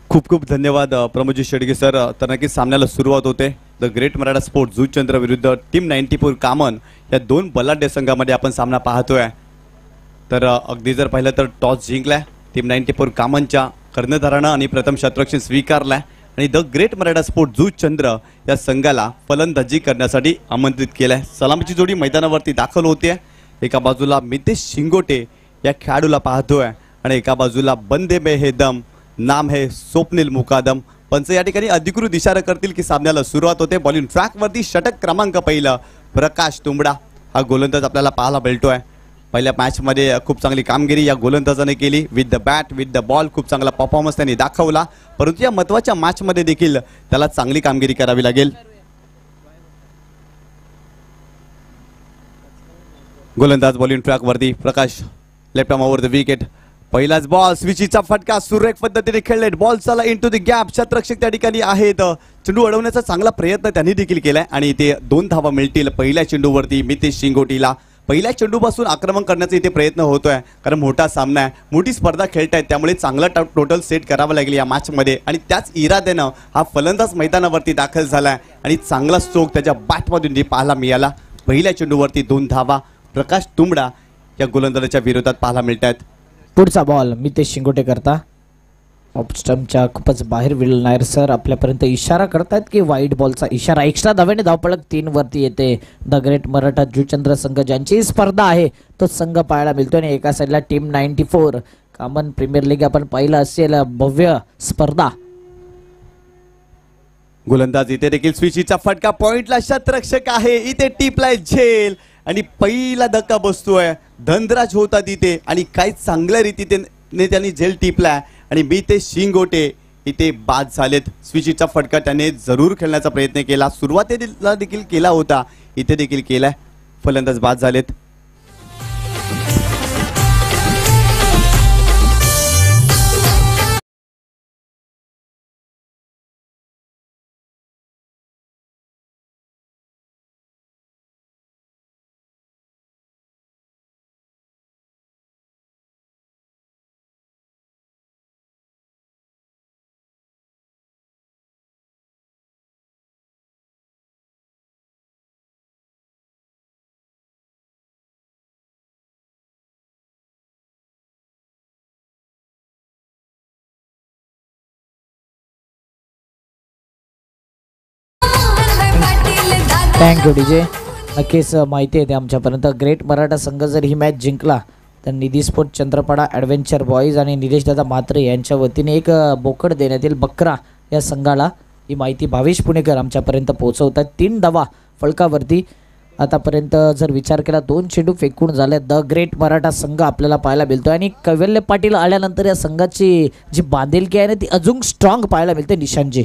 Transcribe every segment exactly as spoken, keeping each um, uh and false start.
खूप खूप धन्यवाद प्रमोदजी शेडगे सर. तर नक्कीच सामन्याला सुरुवात होते. The great Maratha sport Juchandra विरुद्ध टीम नाईन्टी फोर कामन या दोन बलाढ्य संघामध्ये आपण सामना पाहतोय. तर अगदी जर पाहिलं तर टॉस जिंकलाय टीम नाईन्टी फोर कामनच्या कर्णधारानं आणि प्रथम शतरक्षण स्वीकारलाय आणि the great Maratha sport Juchandra या संघाला फलंदाजी करण्यासाठी आमंत्रित केलंय. सलामीची जोडी मैदानावरती दाखल होते. एका बाजूला मितेश शिंगोटे या खेळाडूला पाहतोय आणि एका बाजूला बंदे में है दम, नाम है स्वप्नील मुकादम. पंच या ठिकाणी अधिकृत इशारा करतील की सामन्याला सुरुवात होते. बॉलिंग ट्रॅक वरती षटक क्रमांक पहिला प्रकाश तुंबडा हा गोलंदाज आपल्याला पाहायला मिळतोय. पहिल्या मॅच मध्ये खूप चांगली कामगिरी या गोलंदाजाने केली. With the bat with the ball खूप चांगला परफॉर्मन्स त्यांनी दाखवला. परंतु या महत्त्वाच्या मॅच मध्ये देखील त्याला चांगली कामगिरी करावी लागेल. गोलंदाज बॉलिंग ट्रॅक वरती Prakash left arm over the wicket. पहिलाच बॉल स्विचीचा फटका सुरेख पद्धतीने खेळले. बॉल चला इनटू द गॅप. शतरक्षक त्या ठिकाणी आहेत. चेंडू अडवण्याचा चांगला प्रयत्न त्यांनी देखील केलाय आणि ते दोन धावा मिळतील पहिल्या चेंडूवरती मितेश शिंगोटीला. पहिल्या चेंडूपासून आक्रमण करण्याचा इथे प्रयत्न होतोय कारण मोठा सामना आहे, मोठी स्पर्धा खेळतायत, त्यामुळे चांगला टोटल सेट करावा लागेल या मॅच मध्ये. आणि त्याच इराद्यानं हा फलंदाज मैदानावरती दाखल झालाय आणि चांगला स्ट्रोक त्याच्या बॅटमधून पाहायला मिळाला. पहिल्या चेंडूवरती दोन धावा प्रकाश तुंबडा या गोलंदाजाच्या विरोधात पाहायला मिळत आहेत. पुढचा बॉल मितेश शिंगोटे करता ऑफ स्टंपच्या खूपच बाहेर. विल नायर सर आपल्यापर्यंत इशारा करतात की वाईट बॉलचा इशारा. एक्स्ट्रा धावेने धावपळक तीन वरती येते. द ग्रेट मराठा जुचंद्र संघ ज्यांची स्पर्धा आहे तो संघ पाहायला मिळतो आणि एका साईडला team ninety four Kaman premier league आपण पाहिलं असेल भव्य स्पर्धा. गोलंदाज इथे देखील स्विचीचा फटका. पॉइंटला शतरक्षक आहे. इथे टिपलाय झेल आणि पहिला धक्का बसतोय. धनराज होता तिथे आणि काही चांगल्या रीतीने त्यांनी झेल टिपलाय आणि मितेश शिंगोटे इथे बाद झालेत. स्विचीचा फटका त्याने जरूर खेळण्याचा प्रयत्न केला. सुरुवातीला देखील केला होता, इथे देखील केलाय. फलंदाज बाद झालेत. Thank you DJ. नक्कीच माहिती आहे ते आमच्यापर्यंत. ग्रेट मराठा संघ जर ही मॅच जिंकला तर Nidhi sport Chandrapada adventure boys आणि निलेश दादा म्हात्रे यांच्या वतीने एक बोकड देण्यात येईल बकरा या संघाला. ही माहिती भावेश पुणेकर आमच्यापर्यंत पोहोचवतात. तीन धावा फलकावरती आतापर्यंत जर विचार केला दोन चेंडू फेकून झाले. द ग्रेट मराठा संघ आपल्याला पाहायला मिळतो आणि कैवल्य पाटील आल्यानंतर या संघाची जी बांधिलकी आहे ना ती अजून स्ट्रॉंग पाहायला मिळते. निशांजी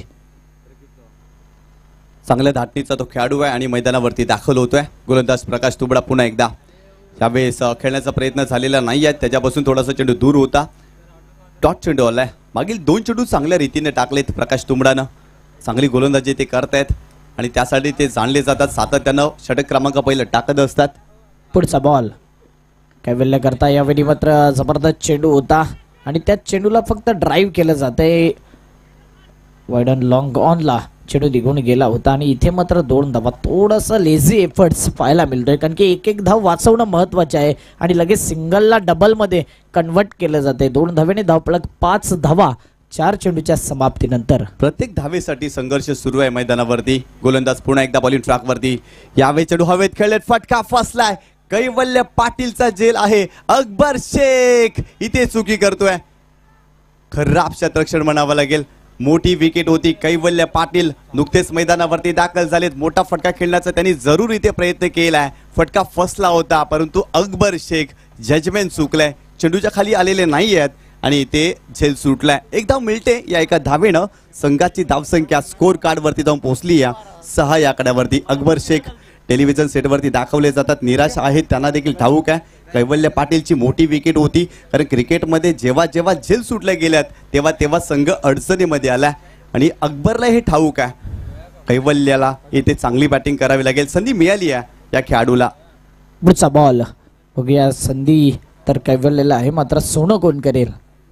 चांगल्या धाटणीचा तो खेळाडू आहे आणि मैदानावरती दाखल होतोय. गोलंदाज प्रकाश तुंबडा पुन्हा एकदा. यावेळेस खेळण्याचा प्रयत्न झालेला नाही आहे, त्याच्यापासून थोडासा चेंडू दूर होता. डॉट चेंडू आलाय. मागील दोन चेंडू चांगल्या रीतीने टाकलेत प्रकाश तुंबडानं. चांगली गोलंदाजी ते करतायत आणि त्यासाठी ते जाणले जातात. सातत्यानं षटक क्रमांक पहिलं टाकत असतात. पुढचा बॉल कैवल्य करता. यावेळी मात्र जबरदस्त चेंडू होता आणि त्या चेंडूला फक्त ड्राईव्ह केलं जातंय. वाईड अँड लॉंग ऑनला चेंडू निघून गेला होता आणि इथे मात्र दोन धावा. थोडंसं लेझी एफर्ट्स पाहायला मिळतोय कारण की एक एक धाव वाचवणं महत्त्वाचे आहे आणि लगेच सिंगलला डबलमध्ये कन्वर्ट केलं जाते. दोन धावेने धावपळक पाच धावा चार चेंडूच्या समाप्तीनंतर. प्रत्येक धावेसाठी संघर्ष सुरू आहे मैदानावरती. गोलंदाज पुन्हा एकदा बॉलिंग ट्रॅकवरती. यावेळी चेंडू हवेत खेळलेत. फटका फसलाय. कैवल्य पाटीलचा झेल आहे. अकबर शेख इथे चुकी करतोय. खराब शतरक्षण म्हणावं लागेल. मोठी विकेट होती. कैवल्य पाटील नुकतेच मैदानावरती दाखल झालेत. मोठा फटका खेळण्याचा त्यांनी जरूर इथे प्रयत्न केलाय. फटका फसला होता परंतु अकबर शेख जजमेंट चुकलाय. चेंडूच्या खाली आलेले नाही आहेत आणि इथे झेल सुटलाय. एक धाव मिळते. या एका धावेनं संघाची धावसंख्या स्कोर कार्डवरती जाऊन पोहोचली या सहा या आकड्यावरती. अकबर शेख टेलिव्हिजन सेटवरती दाखवले जातात. निराश आहेत त्यांना देखील ठाऊक आहे. कैवल्य पाटीलची मोठी विकेट होती कारण क्रिकेटमध्ये जेव्हा जेव्हा झेल सुटल्या गेल्यात तेव्हा तेव्हा संघ अडचणीमध्ये आला आणि अकबरला हे ठाऊक आहे. कैवल्याला इथे चांगली बॅटिंग करावी लागेल. संधी मिळाली आहे या खेळाडूला. पुढचा बॉल बघूया. संधी तर कैवल्याला आहे मात्र सोनं कोण करेल.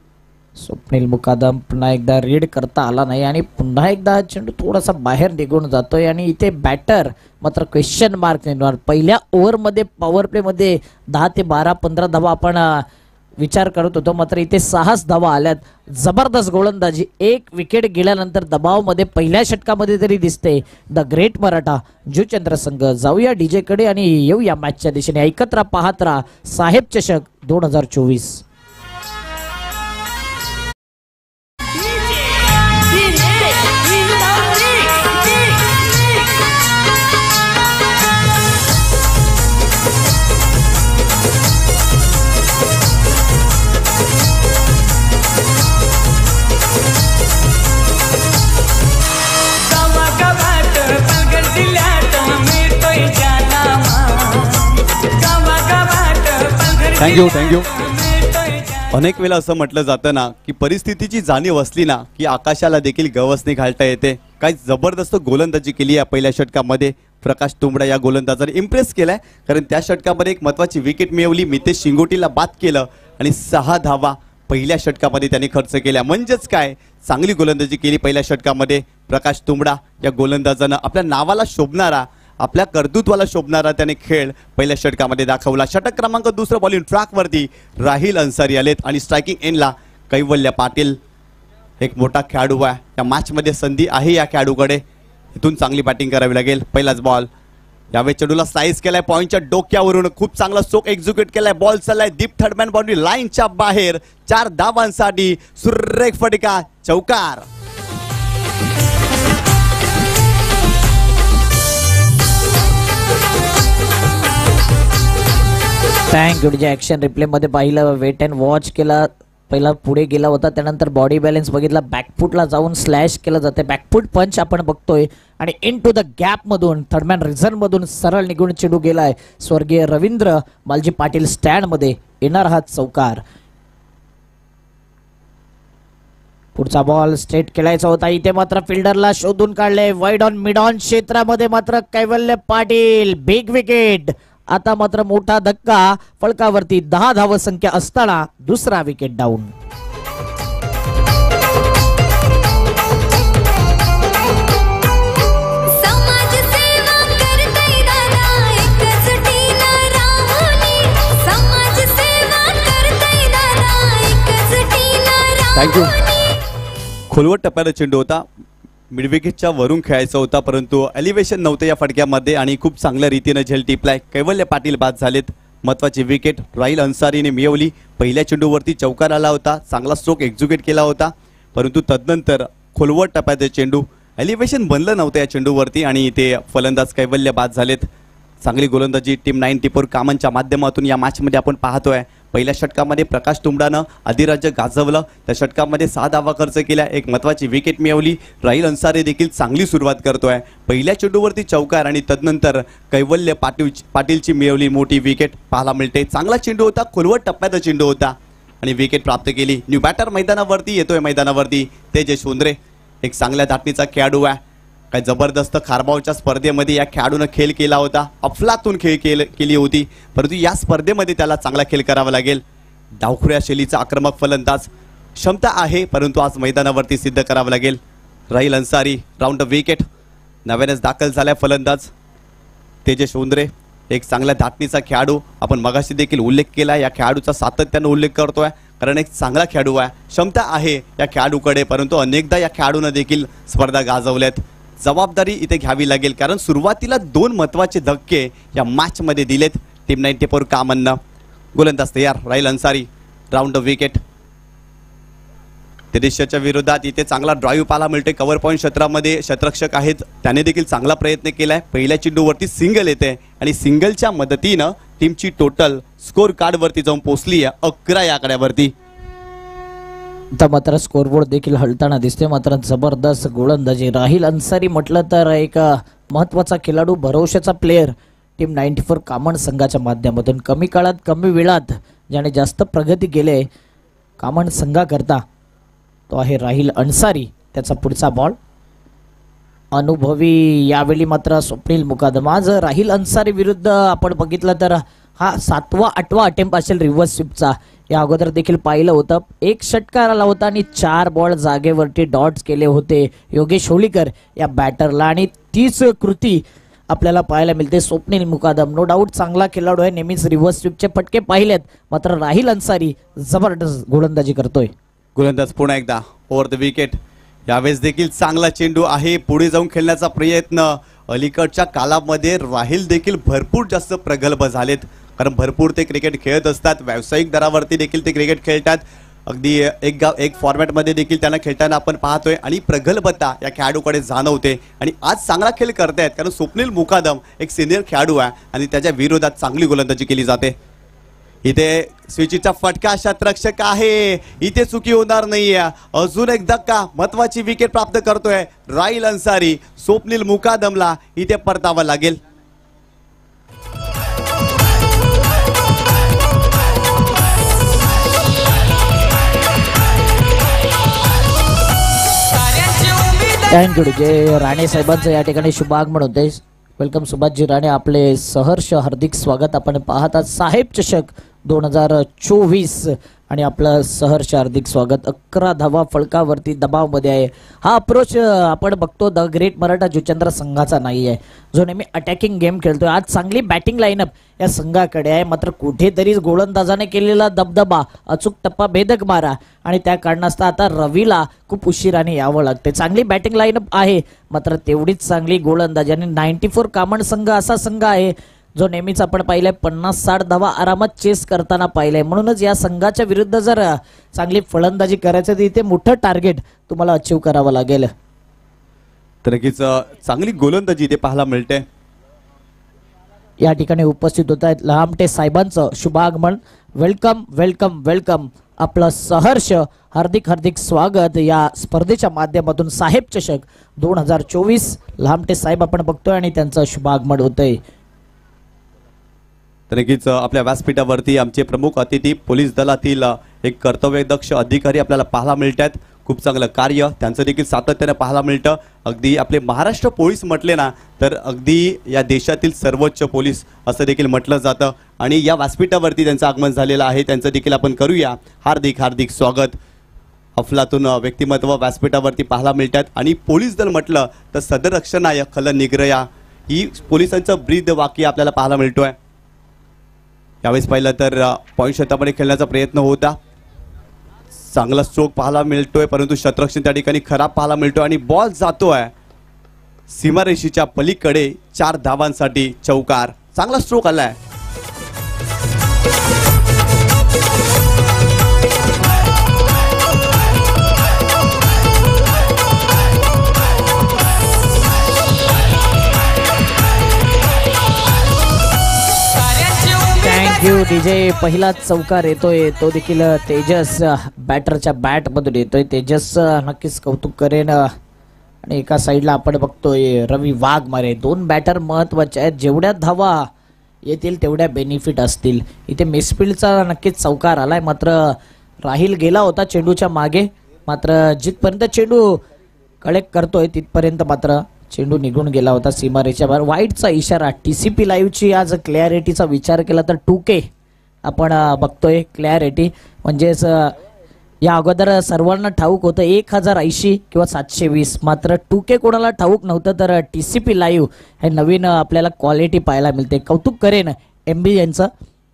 स्वप्नील मुकादम पुन्हा एकदा रीड करता आला नाही आणि पुन्हा एकदा हा चेंडू थोडासा बाहेर निघून जातोय आणि इथे बॅटर मात्र क्वेश्चन मार्क निर्माण. पहिल्या ओव्हरमध्ये पॉवर प्लेमध्ये दहा ते बारा पंधरा धावा आपण विचार करत होतो, मात्र इथे सहाच धावा आल्यात. जबरदस्त गोलंदाजी. एक विकेट गेल्यानंतर दबावमध्ये पहिल्या षटकामध्ये तरी दिसते द ग्रेट मराठा जुचंद्र संघ. जाऊया डीजे कडे आणि येऊया मॅचच्या दिशेने. ऐकत पाहत राहा साहेब चषक दोन हजार चोवीस. Thank you thank you. अनेक वेळा असं म्हटलं जातं ना की परिस्थितीची जाणीव असली ना की आकाशाला देखील गवसणी घालता येते. काय जबरदस्त गोलंदाजी केली या पहिल्या षटकामध्ये. प्रकाश तुंबडा या गोलंदाजाने इम्प्रेस केलाय, कारण त्या षटकामध्ये एक महत्त्वाची विकेट मिळवली, मितेश शिंगोटीला बाद केलं आणि सहा धावा पहिल्या षटकामध्ये त्यांनी खर्च केल्या. म्हणजेच काय चांगली गोलंदाजी केली पहिल्या षटकामध्ये. प्रकाश तुंबडा या गोलंदाजानं आपल्या नावाला शोभणारा, आपल्या कर्तृत्वाला शोभणारा त्याने खेळ पहिल्या षटकामध्ये दाखवला. षटक क्रमांक दुसरं बॉलिंग ट्रॅकवरती राहिल अन्सारी आलेत आणि स्ट्रायकिंग एंडला कैवल्य पाटील. एक मोठा खेळाडू आहे, या मॅचमध्ये संधी आहे या खेळाडूकडे. इथून चांगली बॅटिंग करावी लागेल. पहिलाच बॉल यावेळी चेंडूला स्लाइस केलाय पॉईंटच्या डोक्यावरून. खूप चांगला स्ट्रोक एक्झिक्यूट केलाय. बॉल चाललाय डीप थर्डमॅन बाउंड्री लाईनच्या बाहेर. चार धावांसाठी सुरेख फटका, चौकार. थँक्यू. जे ॲक्शन रिप्लेमध्ये पाहिलं, वेट अँड वॉच केला, पहिला पुढे गेला होता, त्यानंतर बॉडी बॅलन्स बघितला, बॅकफूटला जाऊन स्लॅश केलं जाते. बॅकफूट पंच आपण बघतोय आणि इन टू द गॅपमधून थर्डमॅन रिझनमधून सरळ निघून चेंडू गेलाय स्वर्गीय रवींद्र मालजी पाटील स्टँडमध्ये. येणार हा चौकार. पुढचा बॉल स्ट्रेट खेळायचा होता, इथे मात्र फिल्डरला शोधून काढले. वाईड ऑन मिड ऑन क्षेत्रामध्ये मात्र कैवल्य पाटील बिग विकेट. आता मात्र मोठा धक्का. फलकावरती दहा धाव संख्या असताना दुसरा विकेट डाऊन. थँक्यू. खोलवट टप्प्याचा चेंडू होता, मिडविकेटच्या वरून खेळायचा होता, परंतु एलिव्हेशन नव्हतं या फटक्यामध्ये आणि खूप चांगल्या रीतीने झेल टिपलाय. कैवल्य पाटील बाद झालेत. महत्त्वाची विकेट राहिल अन्सारीने मिळवली. पहिल्या चेंडूवरती चौकार आला होता, चांगला स्ट्रोक एक्झिक्यूट केला होता, परंतु तदनंतर खोलवट टप्प्याचे चेंडू, एलिव्हेशन बनलं नव्हतं या चेंडूवरती आणि ते फलंदाज कैवल्य बाद झालेत. चांगली गोलंदाजी टीम नाईन्टी फोर कामांच्या माध्यमातून या मॅचमध्ये आपण पाहतोय. पहिल्या षटकामध्ये प्रकाश तुंबडानं अधिराज्य गाजवलं. त्या षटकामध्ये सहा धावा खर्च केल्या, एक महत्त्वाची विकेट मिळवली. राहिल अन्सारी देखील चांगली सुरुवात करतोय. पहिल्या चेंडूवरती चौकार आणि तदनंतर कैवल्य पाटील पाटीलची मिळवली मोठी विकेट पाहायला मिळते. चांगला चेंडू होता, खोलवट टप्प्याचा चेंडू होता आणि विकेट प्राप्त केली. न्यू बॅटर मैदानावरती येतोय. मैदानावरती तेजस सोंद्रे, एक चांगल्या धाटणीचा खेळाडू आहे. काय जबरदस्त खारबावच्या स्पर्धेमध्ये या खेळाडूनं खेळ केला होता, अफलातून खेळ केल केली होती, परंतु या स्पर्धेमध्ये त्याला चांगला खेळ करावा लागेल. डावखुऱ्या शैलीचा आक्रमक फलंदाज, क्षमता आहे, परंतु आज मैदानावरती सिद्ध करावं लागेल. राहिल अन्सारी राऊंड विकेट. नव्यानेच दाखल झालाय फलंदाज तेजस सोंद्रे, एक चांगल्या धाटणीचा खेळाडू. आपण मगाशी देखील उल्लेख केला, या खेळाडूचा सातत्यानं उल्लेख करतोय, कारण एक चांगला खेळाडू आहे, क्षमता आहे या खेळाडूकडे, परंतु अनेकदा या खेळाडूनं देखील स्पर्धा गाजवल्यात. जबाबदारी इथे घ्यावी लागेल, कारण सुरुवातीला दोन महत्त्वाचे धक्के या मॅचमध्ये दिलेत टीम नाईन्टी फोर कामांना. गोलंदाज तयार राहिल अन्सारी, राऊंड विकेट. तेदेशच्या विरोधात इथे चांगला ड्राईव्ह पाहायला मिळते. कव्हर पॉईंट क्षेत्रामध्ये क्षेत्ररक्षक आहेत, त्याने देखील चांगला प्रयत्न केलाय. पहिल्या चेंडूवरती सिंगल येते आणि सिंगलच्या मदतीनं टीमची टोटल स्कोर कार्डवरती जाऊन पोहोचली आहे अकरा या आकड्यावरती. आता मात्र स्कोरबोर्ड देखील हलताना दिसते. मात्र जबरदस्त गोलंदाजी. राहिल अन्सारी म्हटलं तर एक महत्त्वाचा खेळाडू, भरवशाचा player team ninety four Kaman संघाच्या माध्यमातून. कमी काळात कमी वेळात ज्याने जास्त प्रगती केले कामन संघाकरता तो आहे राहिल अन्सारी. त्याचा पुढचा बॉल अनुभवी, यावेळी मात्र स्वप्नील मुकादम. आज राहिल अन्सारी विरुद्ध आपण बघितलं तर हा सातवा आठवा अटेम्प्ट असेल रिव्हर्स स्वीपचा. या अगोदर देखील पाहिलं होतं. एक षटकार आला होता आणि चार बॉल जागेवरती डॉट्स केले होते योगेश होळीकर या बॅटरला, आणि तीच कृती आपल्याला पाहायला मिळते स्वप्नील मुकादम. नो डाऊट चांगला खेळाडू आहे, नेहमीच रिव्हर्स स्वीपचे फटके पाहिलेत, मात्र राहिल अन्सारी जबरदस्त गोलंदाजी करतोय. गोलंदाज पुन्हा एकदा ओव्हर द विकेट. यावेळेस देखील चांगला चेंडू आहे, पुढे जाऊन खेळण्याचा प्रयत्न. अलीकडच्या काळामध्ये राहिल देखील भरपूर जास्त प्रगल्भ झालेत, कारण भरपूर ते क्रिकेट खेळत असतात, व्यावसायिक दरावरती देखील ते क्रिकेट खेळतात. अगदी एक गाव एक फॉर्मॅटमध्ये देखील त्यांना खेळताना आपण पाहतोय आणि प्रगल्भता या खेळाडूकडे जाणवते. आणि आज चांगला खेळ करतायत, कारण स्वप्नील मुकादम एक सिनियर खेळाडू आहे आणि त्याच्या विरोधात चांगली गोलंदाजी केली जाते. इथे स्विचीचा फटका शतरक्षक आहे, इथे चुकी होणार नाहीये. अजून एक धक्का, महत्वाची विकेट प्राप्त करतोय राहिल अन्सारी. स्वप्नील मुकादमला इथे परतावं लागेल. थँक्यू जे राणे साहेबांचं या ठिकाणी शुभागमन होते. वेलकम सुभाषजी राणे, आपले सहर्ष हार्दिक स्वागत. आपण पाहतात साहेब चषक दोन हजार चोवीस आणि आपलं सहर्ष हार्दिक स्वागत. अकरा धावा फलकावरती दबावमध्ये आहे. हा अप्रोच आपण बघतो द ग्रेट मराठा जुचंद्र संघाचा नाही आहे, जो नेहमी अटॅकिंग गेम खेळतोय. आज चांगली बॅटिंग लाईनअप या संघाकडे आहे, मात्र कुठेतरी गोलंदाजाने केलेला दबदबा, अचूक टप्पा, भेदक मारा आणि त्या कारणास्तव आता रवीला खूप उशिराने यावं लागते. चांगली बॅटिंग लाईनअप आहे, मात्र तेवढीच चांगली गोलंदाजी. आणि नाईन्टी फोर कामन संघ असा संघ आहे जो नेहमीच आपण पाहिलंय पन्नास साठ धावा आरामात चेस करताना पाहिलंय. म्हणूनच या संघाच्या विरुद्ध जर चांगली फलंदाजी करायचं तर इथे मोठं टार्गेट तुम्हाला अचीव करावं लागेल. तर नक्कीच चांगली गोलंदाजी इथे पाहायला मिळते. या ठिकाणी उपस्थित होत आहेत लहामटे साहेबांचं शुभागमन. वेलकम वेलकम वेलकम, आपलं सहर्ष हार्दिक हार्दिक स्वागत या स्पर्धेच्या माध्यमातून. साहेब चषक दोन हजार चोवीस लहामटे साहेब आपण बघतोय आणि त्यांचं शुभागमन होतंय. तर नक्कीच आपल्या व्यासपीठावरती आमचे प्रमुख अतिथी पोलीस दलातील एक कर्तव्यदक्ष अधिकारी आपल्याला पाहायला मिळतात. खूप चांगलं कार्य त्यांचं देखील सातत्याने पाहायला मिळतं. अगदी आपले महाराष्ट्र पोलीस म्हटले ना तर अगदी या देशातील सर्वोच्च पोलीस असं देखील म्हटलं जातं. आणि या व्यासपीठावरती त्यांचं आगमन झालेलं आहे, त्यांचं देखील आपण करूया हार्दिक हार्दिक स्वागत. अफलातून व्यक्तिमत्व व्यासपीठावरती पाहायला मिळतात. आणि पोलीस दल म्हटलं तर सदरक्षणाय खल निग्रया ही पोलिसांचं ब्रीद वाक्य आपल्याला पाहायला मिळतोय. यावेळेस पाहिलं तर पॉईंट शतकामध्ये खेळण्याचा प्रयत्न होता, चांगला स्ट्रोक पाहायला मिळतोय, परंतु शतरक्षण त्या ठिकाणी खराब पाहायला मिळतोय आणि बॉल जातोय सीमारेषेच्या पलीकडे. चार धावांसाठी चौकार, चांगला स्ट्रोक आलाय. Thank you DJ. पहिला चौकार येतोय तो देखील तेजस बॅटरच्या बॅट मधून येतोय. तेजस नक्कीच कौतुक करेन. आणि एका साईडला आपण बघतोय रवी वाघमारे. दोन बॅटर महत्वाचे आहेत, जेवढ्या धावा येतील तेवढ्या बेनिफिट असतील. इथे मिसफिल्डचा नक्कीच चौकार आलाय, मात्र राहिल गेला होता चेंडूच्या मागे, मात्र जिथपर्यंत चेंडू कलेक्ट करतोय तिथपर्यंत मात्र चेंडू निघून गेला होता सीमारेषेच्या बाहेर. वाईटचा इशारा. टीसीपी लाईव्हची आज क्लॅरिटीचा विचार केला तर टू के आपण बघतोय. क्लॅरिटी म्हणजेच या अगोदर सर्वांना ठाऊक होतं एक हजार ऐंशी किंवा सातशे वीस, मात्र टू के कोणाला ठाऊक नव्हतं. तर टीसीपी लाईव्ह हे नवीन आपल्याला क्वालिटी पाहायला मिळते. कौतुक करेन एम बी यांचं.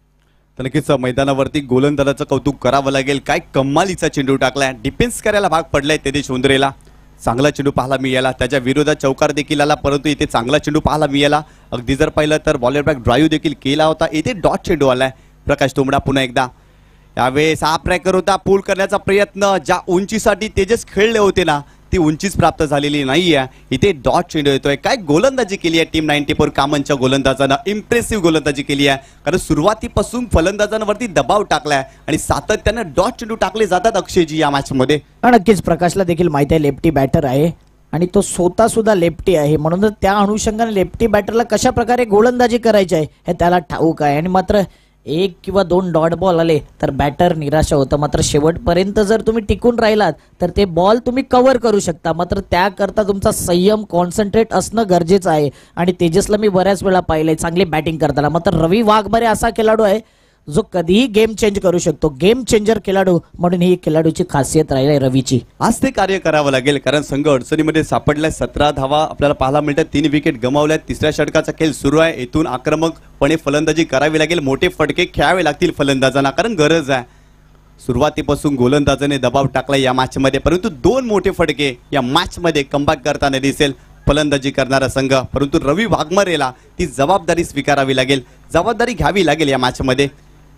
तर नक्कीच मैदानावरती गोलंदाजाचं कौतुक करावं लागेल. काय कमालीचा चेंडू टाकलाय, डिफेन्स करायला भाग पडलाय तेदेश उंदरेला. चांगला चेंडू पाहायला मिळाला, त्याच्या विरोधात चौकार देखील आला, परंतु इथे चांगला चेंडू पाहायला मिळाला. अगदी जर पाहिलं तर बॉलर बॅक ड्राईव्ह देखील केला होता, इथे डॉट चेंडू आलाय. प्रकाश तोमडा पुन्हा एकदा. यावेळेस हा ट्रॅकर होता, पूल करण्याचा प्रयत्न. ज्या उंचीसाठी तेजस खेळले होते ना ती उंचीच प्राप्त झालेली नाहीये. इथे डॉट चेंडू येतोय. काय गोलंदाजी केली आहे टीम नाईन्टी फोर कामनच्या गोलंदाजानं. इम्प्रेसिव्ह गोलंदाजी केली आहे, कारण सुरुवातीपासून फलंदाजांवरती दबाव टाकलाय आणि सातत्यानं डॉट चेंडू टाकले जातात अक्षयजी या मॅच मध्ये. नक्कीच प्रकाशला देखील माहिती आहे लेफ्टी बॅटर आहे आणि तो स्वतः सुद्धा लेफ्टी आहे, म्हणून त्या अनुषंगाने लेफ्टी बॅटरला कशा प्रकारे गोलंदाजी करायची आहे हे त्याला ठाऊक आहे. आणि मात्र एक किंवा दोन डॉट बॉल आले तर बॅटर निराशा होतं, मात्र शेवटपर्यंत जर तुम्ही टिकून राहिलात तर ते बॉल तुम्ही कव्हर करू शकता. मात्र त्याकरता तुमचा संयम, कॉन्सन्ट्रेट असणं गरजेचं आहे. आणि तेजसला मी बऱ्याच वेळा पाहिलंय चांगली बॅटिंग करताना. मात्र रवी वाघमारे असा खेळाडू आहे जो कधीही गेम चेंज करू शकतो. गेम चेंजर खेळाडू म्हणून ही खेळाडूची खासियत राहिली आहे रवीची. आज ते कार्य करावं लागेल कारण संघ अडचणीमध्ये सापडलाय. सतरा धावा आपल्याला पाहायला मिळतात, तीन विकेट गमावल्यात. तिसऱ्या षटकाचा खेळ सुरू आहे. इथून आक्रमकपणे फलंदाजी करावी लागेल, मोठे फटके खेळावे लागतील फलंदाजांना कारण गरज आहे. सुरुवातीपासून गोलंदाजाने दबाव टाकला या मॅचमध्ये, परंतु दोन मोठे फटके या मॅचमध्ये कमबॅक करताना दिसेल फलंदाजी करणारा संघ. परंतु रवी वाघमारेला ती जबाबदारी स्वीकारावी लागेल, जबाबदारी घ्यावी लागेल या मॅचमध्ये.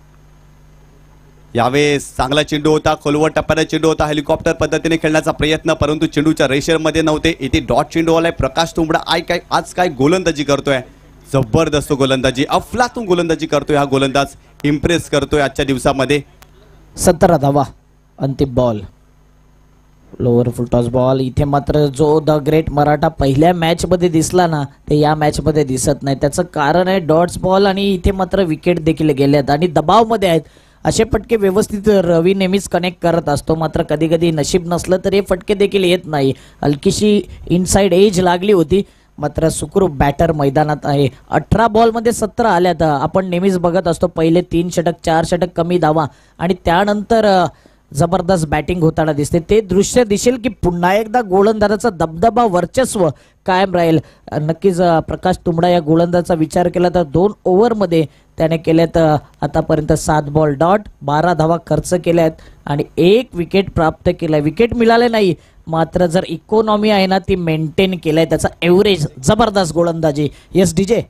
यावेळेस चांगला चेंडू होता, खोलवर टप्प्याचा चेंडू होता, हेलिकॉप्टर पद्धतीने खेळण्याचा प्रयत्न, परंतु चेंडूच्या रेषेमध्ये नव्हते. इथे डॉट चेंडू आलाय. प्रकाश तुंबडा आय काय आज काय गोलंदाजी करतोय, जबरदस्त गोलंदाजी, अफलातून गोलंदाजी करतोय हा गोलंदाज, इम्प्रेस करतोय आजच्या दिवसामध्ये. सतरा धावा, अंतिम ball, lower full toss ball. इथे मात्र जो द ग्रेट मराठा पहिल्या मॅच मध्ये दिसला ना, ते या मॅच मध्ये दिसत नाही. त्याचं कारण आहे डॉट्स बॉल आणि इथे मात्र विकेट देखील गेल्यात आणि दबावमध्ये आहेत. असे फटके व्यवस्थित रवी नेहमीच कनेक्ट करत असतो, मात्र कधी कधी नशीब नसलं तर हे फटके देखील येत नाही. हलकीशी इनसाइड एज लागली होती, मात्र सुखरूप बॅटर मैदानात आहे. अठरा बॉलमध्ये सतरा आल्यात. आपण नेहमीच बघत असतो पहिले तीन षटक चार षटक कमी धावा आणि त्यानंतर जबरदस्त बॅटिंग होताना दिसते. ते दृश्य दिसेल की पुन्हा एकदा गोलंदाजाचा दबदबा वर्चस्व कायम राहील. नक्कीच प्रकाश तुंबडा या गोलंदाजाचा विचार केला तर दोन ओव्हरमध्ये त्याने केल्यात आतापर्यंत सात बॉल डॉट, बारा धावा खर्च केल्यात आणि एक विकेट प्राप्त केलाय. विकेट मिळाले नाही, मात्र जर इकॉनॉमी आहे ना ती मेंटेन केलाय. त्याचा एव्हरेज जबरदस्त गोलंदाजी. Yes DJ.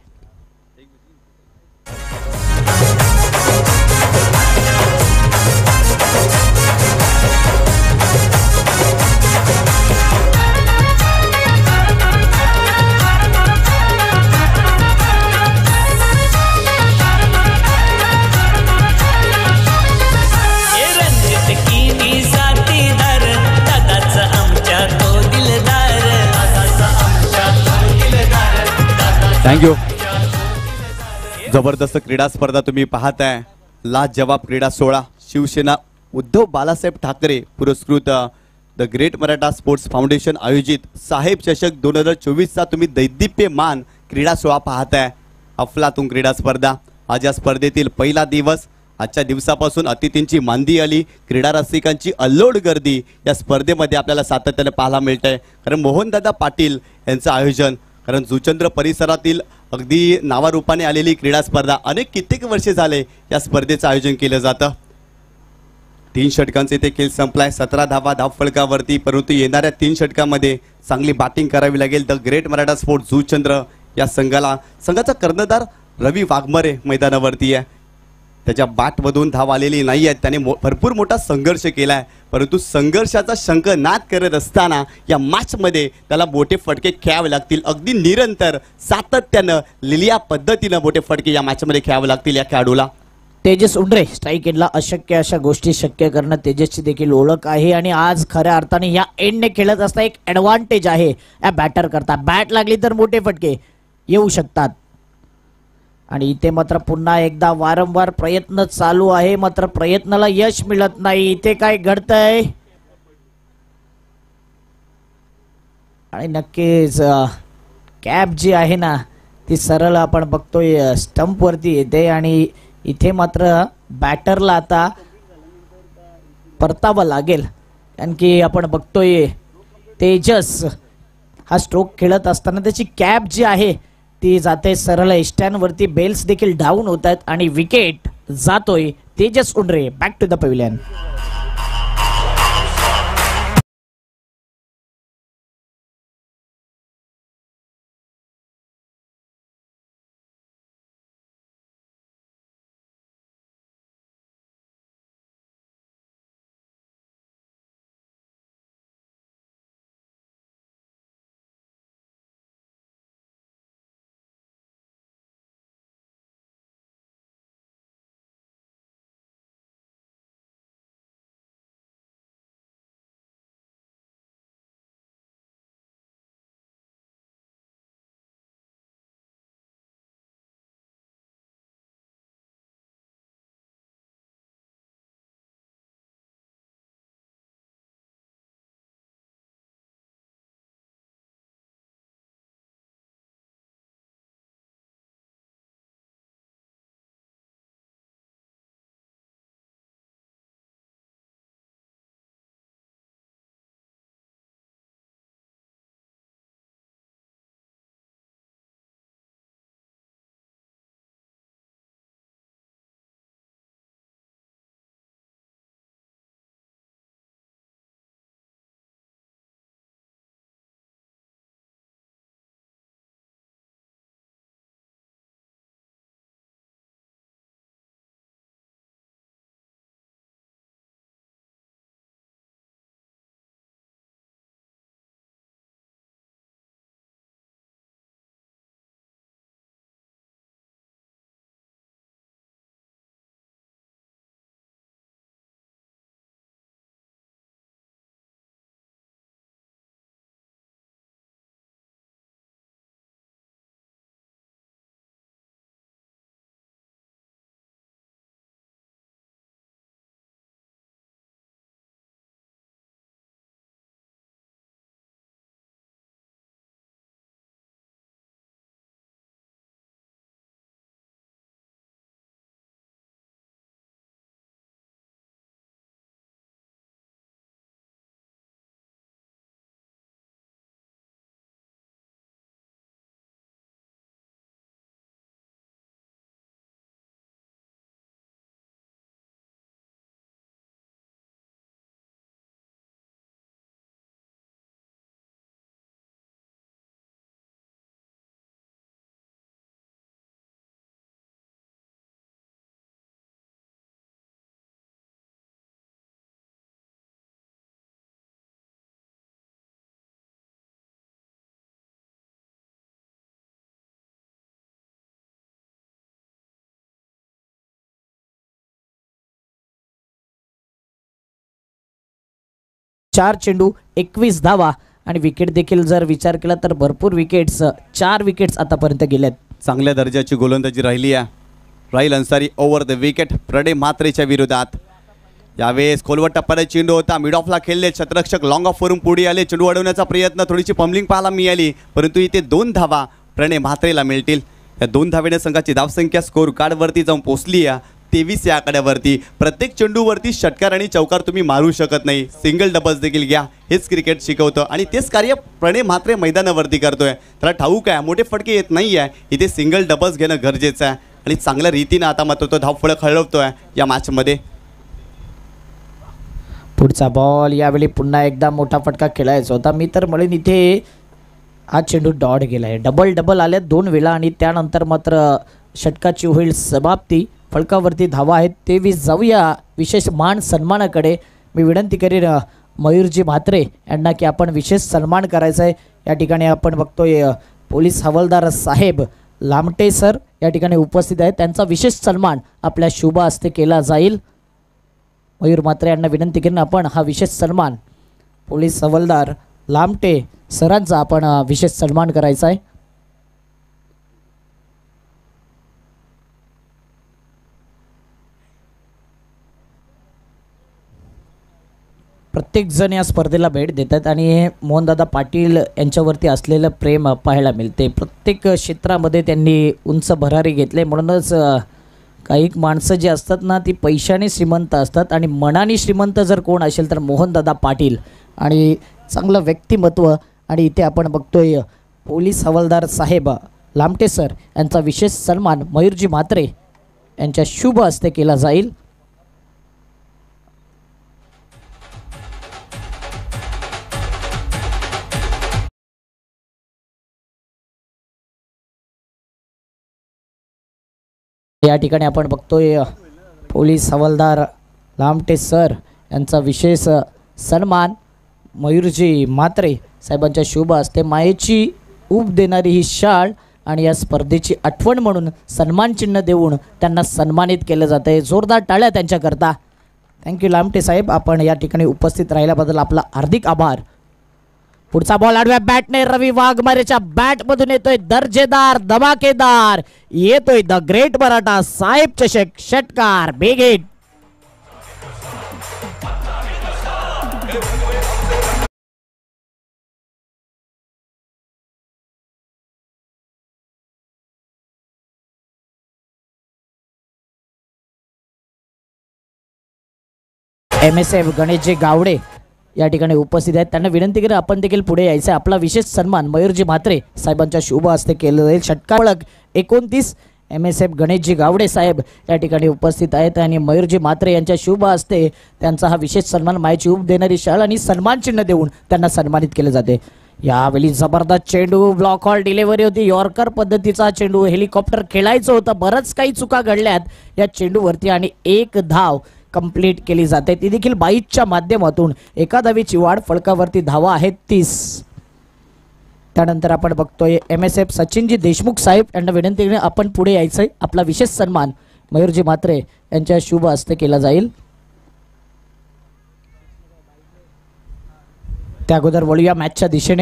थँक्यू. जबरदस्त क्रीडा स्पर्धा तुम्ही पाहताय. लाजवाब क्रीडा सोहळा शिवसेना उद्धव बाळासाहेब ठाकरे पुरस्कृत the great Maratha sports foundation आयोजित साहेब चषक दोन हजार चोवीसचा तुम्ही दैदिप्यमान क्रीडा सोहळा पाहताय. अफलातून क्रीडा स्पर्धा. आज या स्पर्धेतील पहिला दिवस. आजच्या दिवसापासून अतिथींची मांदी आली, क्रीडा रसिकांची अल्लोड गर्दी या स्पर्धेमध्ये आपल्याला सातत्याने पाहायला मिळत आहे. कारण मोहनदादा पाटील यांचं आयोजन, कारण जुचंद्र परिसरातील अगदी नावारूपाने आलेली क्रीडा स्पर्धा. अनेक कित्येक वर्षे झाले या स्पर्धेचं आयोजन केलं जातं. तीन षटकांचे ते खेळ संपलाय. सतरा धावा धाव फलकावरती, परंतु येणाऱ्या तीन षटकामध्ये चांगली बॅटिंग करावी लागेल the great Maratha sports Juchandra या संघाला. संघाचा कर्णधार रवी वाघमारे मैदानावरती आहे. त्याच्या बॅटमधून धाव आलेली नाही आहेत. त्याने मो भरपूर मोठा संघर्ष केला आहे, परंतु संघर्षाचा शंख नाद करत असताना या मॅचमध्ये त्याला मोठे फटके खेळावे लागतील. अगदी निरंतर सातत्यानं लिलिया पद्धतीनं मोठे फटके या मॅचमध्ये खेळावे लागतील या खेळाडूला. तेजस उंडरे स्ट्राईक एंडला अशक्य अशा गोष्टी शक्य करणं तेजसची देखील ओळख आहे आणि आज खऱ्या अर्थाने या एंडने खेळत असता एक ॲडव्हान्टेज आहे या बॅटर करता. बॅट लागली तर मोठे फटके येऊ शकतात आणि इथे मात्र पुन्हा एकदा वारंवार प्रयत्न चालू आहे, मात्र प्रयत्नाला यश मिळत नाही. इथे काय घडतंय आणि नक्कीच कॅप जी आहे ना ती सरळ आपण बघतोय स्टंप वरती येते आणि इथे मात्र बॅटरला आता परतावं लागेल. कारण की आपण बघतोय तेजस हा स्ट्रोक खेळत असताना त्याची कॅप जी आहे ती जाते सरळ स्टँडवरती. बेल्स देखील डाऊन होत आहेत आणि विकेट जातोय. Tejas Undre back to the pavilion. चार चेंडू एकवीस धावा आणि विकेट देखील जर विचार केला तर भरपूर विकेट्स, चार विकेट्स आतापर्यंत गेल्यात. चांगल्या दर्जाची गोलंदाजी राहिली आहे Rahil Ansari over the wicket Pranay म्हात्रेच्या विरोधात. यावेळेस खोलवट टप्प्यात चेंडू होता, मिड ऑफला खेळले क्षेत्ररक्षक, लॉंग ऑफ वरून पुढे आले, चेंडू अडवण्याचा प्रयत्न, थोडीशी पम्बलिंग पाहायला मिळाली परंतु इथे दोन धावा प्रणय म्हात्रेला मिळतील. या दोन धावेने संघाची धावसंख्या स्कोर कार्डवरती जाऊन पोहोचली आहे तेवीस या आकड्यावरती. प्रत्येक चेंडूवरती षटकार आणि चौकार तुम्ही मारू शकत नाही, सिंगल डबल्स देखील घ्या, हेच क्रिकेट शिकवतं आणि तेच कार्य प्रणय म्हात्रे मैदानावरती करतोय. त्याला ठाऊक आहे मोठे फटके येत नाही आहे, इथे सिंगल डबल्स घेणं गरजेचं आहे आणि चांगल्या रीतीनं आता मात्र तो धावफळक हळवतोय या मॅचमध्ये. पुढचा बॉल, यावेळी पुन्हा एकदा मोठा फटका खेळायचा होता. मी तर म्हणेन इथे हा चेंडू डॉट गेला आहे. डबल डबल आले दोन वेळा आणि त्यानंतर मात्र षटकाची होईल समाप्ती. फलकावरती धावा आहेत तेवीस. जाऊया विशेष मान सन्मानाकडे. मी विनंती करीन मयूरजी म्हात्रे यांना की आपण विशेष सन्मान करायचा आहे. या ठिकाणी आपण बघतोय पोलीस हवालदार साहेब लामटे सर या ठिकाणी उपस्थित आहेत, त्यांचा विशेष सन्मान आपल्या शुभ हस्ते केला जाईल. मयूर म्हात्रे यांना विनंती करीन आपण हा विशेष सन्मान पोलीस हवालदार लामटे सरांचा आपण विशेष सन्मान करायचा आहे. प्रत्येकजण या स्पर्धेला भेट देतात आणि मोहनदादा पाटील यांच्यावरती असलेलं प्रेम पाहायला मिळते. प्रत्येक क्षेत्रामध्ये त्यांनी उंच भरारी घेतले. म्हणूनच काही माणसं जी असतात ना ती पैशाने श्रीमंत असतात आणि मनाने श्रीमंत जर कोण असेल तर मोहनदादा पाटील. आणि चांगलं व्यक्तिमत्व. आणि इथे आपण बघतोय पोलीस हवालदार साहेब लामटे सर यांचा विशेष सन्मान मयूरजी म्हात्रे यांच्या शुभ हस्ते केला जाईल. या ठिकाणी आपण बघतोय पोलीस हवालदार लामटे सर यांचा विशेष सन्मान मयूरजी म्हात्रे साहेबांच्या शुभ हस्ते. मायेची ऊब देणारी ही शाळ आणि या स्पर्धेची आठवण म्हणून सन्मान चिन्ह देऊन त्यांना सन्मानित केलं जातं आहे. जोरदार टाळ्या त्यांच्याकरता. थँक्यू लामटे साहेब, आपण या ठिकाणी उपस्थित राहिल्याबद्दल आपला हार्दिक आभार. पुढचा बॉल आडव्या बॅटने रवी वाघमारेच्या बॅटमधून येतोय दर्जेदार धमाकेदार. येतोय द ग्रेट मराठा साहेब चषक षटकार. Big hit. M S F गणेशजी गावडे या ठिकाणी उपस्थित आहेत, त्यांना विनंती करा आपण देखील पुढे यायचं. आपला विशेष सन्मान मयूरजी म्हात्रे साहेबांच्या शुभ हस्ते केलं जाईल. षटकार ओळख एकोणतीस. एम एस एफ गणेशजी गावडे साहेब या ठिकाणी उपस्थित आहेत आणि मयूरजी म्हात्रे यांच्या शुभ हस्ते त्यांचा हा विशेष सन्मान मायेची ऊब देणारी शाळ आणि सन्मान चिन्ह देऊन त्यांना सन्मानित केले जाते. यावेळी जबरदस्त चेंडू, ब्लॉक हॉल डिलिव्हरी होती, यॉर्कर पद्धतीचा चेंडू, हेलिकॉप्टर खेळायचं होतं. बरंच काही चुका घडल्यात या चेंडूवरती आणि एक धाव कंप्लीट केली जाते, ती देखील बाईसच्या माध्यमातून. एका धावेची वाढ, फलकावरती धावा आहेत तीस. त्यानंतर आपण बघतोय एम एस एफ सचिनजी देशमुख साहेब यांना विनंती करून आपण पुढे यायचंय. आपला विशेष सन्मान मयूरजी म्हात्रे यांच्या शुभ हस्ते केला जाईल. त्या अगोदर वळूया मॅचच्या दिशेने.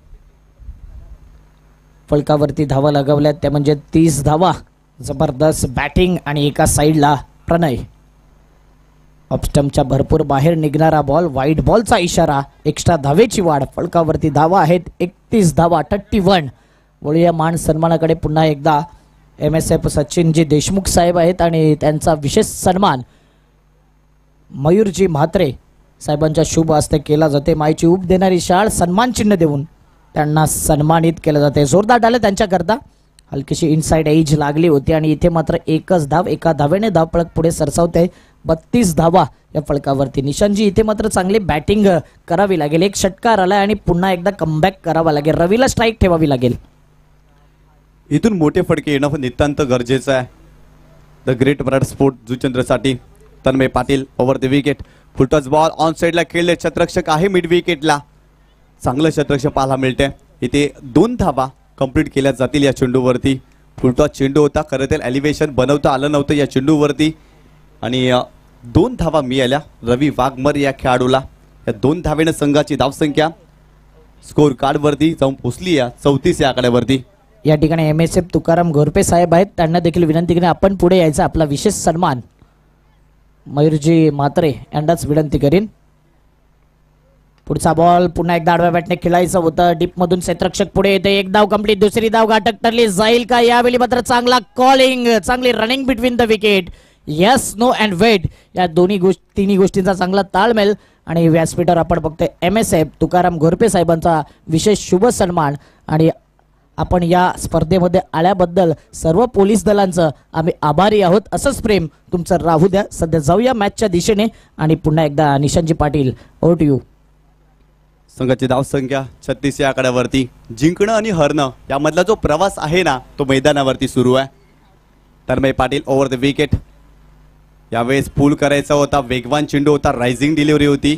फलकावरती धावा लगावल्यात त्या म्हणजे तीस धावा. जबरदस्त बॅटिंग आणि एका साईडला प्रणय. ऑफस्टम्पच्या भरपूर बाहेर निघणारा बॉल, वाईट बॉलचा इशारा, एक्स्ट्रा धावेची वाढ. फलकावरती धावा आहेत एकतीस धावा, थर्टी वन. वळूया मान सन्मानाकडे पुन्हा एकदा. एम एस एफ सचिनजी देशमुख साहेब आहेत आणि त्यांचा विशेष सन्मान मयूरजी म्हात्रे साहेबांच्या शुभ हस्ते केला जाते. मायेची ऊब देणारी शाळ, सन्मान चिन्ह देऊन त्यांना सन्मानित केलं जाते. जोरदार डाले त्यांच्याकरता. हलकीशी इनसाइड एज लागली होती आणि इथे मात्र एकच धाव, एका धावेने धावफलक पुढे सरसावते. बत्तीस धावा या फलकावरती. निशांतजी इथे मात्र चांगली बॅटिंग करावी लागेल. एक षटकार आलाय आणि पुन्हा एकदा कमबॅक करावा लागेल. रवीला स्ट्राईक ठेवावी लागेल. इथून मोठे फटके येणं नितांत गरजेचं आहे. द ग्रेट मराठा स्पोर्ट जुचंद्रसाठी. Tanmay Patil over the wicket. Full toss ball on साईडला खेळले. क्षेत्ररक्षक आहे मिड विकेटला. चांगलं क्षेत्ररक्षक पाहायला मिळते. इथे दोन धावा कंप्लीट केल्या जातील या चेंडूवरती. फुलटॉस चेंडू होता, खरं तर एलिव्हेशन बनवता आलं नव्हतं या चेंडूवरती आणि दोन धावा मिळाल्या रवी वाघमर या खेळाडूला. या दोन धावेने संघाची धावसंख्या स्कोर कार्ड वरती जाऊन पोचली या चौतीस या आकड्यावरती. या ठिकाणी M S F Tukaram Ghorpe साहेब आहेत, त्यांना देखील विनंती करेन आपण पुढे यायचं, आपला विशेष सन्मान मयूरजी म्हात्रे यांनाच विनंती करीन. पुढचा बॉल पुन्हा एकदा आडव्या बॅटने खेळायचं होतं, डीप मधून क्षेत्ररक्षक पुढे येते, एक धाव कंप्लीट, दुसरी धाव घाटक ठरली जाईल का यावेळी मात्र चांगला कॉलिंग, चांगली running between the wicket, yes no and wait, या दोन्ही गोष्टी तिन्ही गोष्टींचा चांगला ताळमेळ आणि व्यासपीठावर आपण बघतोय एम एस एफ तुकाराम घोरपे साहेबांचा विशेष शुभ सन्मान. आणि आपण या स्पर्धेमध्ये आल्याबद्दल सर्व पोलीस दलांचं आम्ही आभारी आहोत. असंच प्रेम तुमचं राहू द्या. सध्या जाऊया मॅचच्या दिशेने आणि पुन्हा एकदा निशांतजी पाटील ओव्हर टू यू. संघाची धावसंख्या छत्तीस या आकड्यावरती. जिंकणं आणि हरणं यामधला जो प्रवास आहे ना तो मैदानावरती सुरू आहे. Tanmay Patil over the wicket. यावेळेस पूल करायचा होता, वेगवान चेंडू होता, रायझिंग डिलिव्हरी होती.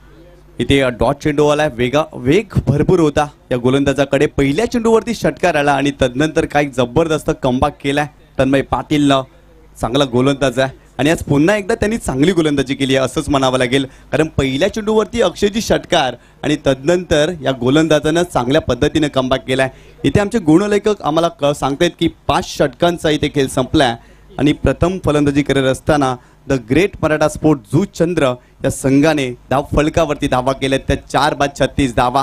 इथे डॉट चेंडू आला, वेगा वेग भरपूर होता या गोलंदाजाकडे. पहिल्या चेंडूवरती षटकार आला आणि तदनंतर काही जबरदस्त कमबॅक केलाय तन्मय पाटीलनं. चांगला गोलंदाज आहे आणि आज पुन्हा एकदा त्यांनी चांगली गोलंदाजी केली आहे असंच म्हणावं लागेल, कारण पहिल्या चेंडूवरती अक्षयजी षटकार आणि तदनंतर या गोलंदाजानं चांगल्या पद्धतीने कमबॅक केलाय. इथे आमचे गुणलेखक आम्हाला क सांगतायत की पाच षटकांचा इथे खेळ संपलाय आणि प्रथम फलंदाजी करत असताना the great Maratha sport Juchandra या संघाने धाव फलकावरती धावा केल्या, त्या चार बाद छत्तीस धावा.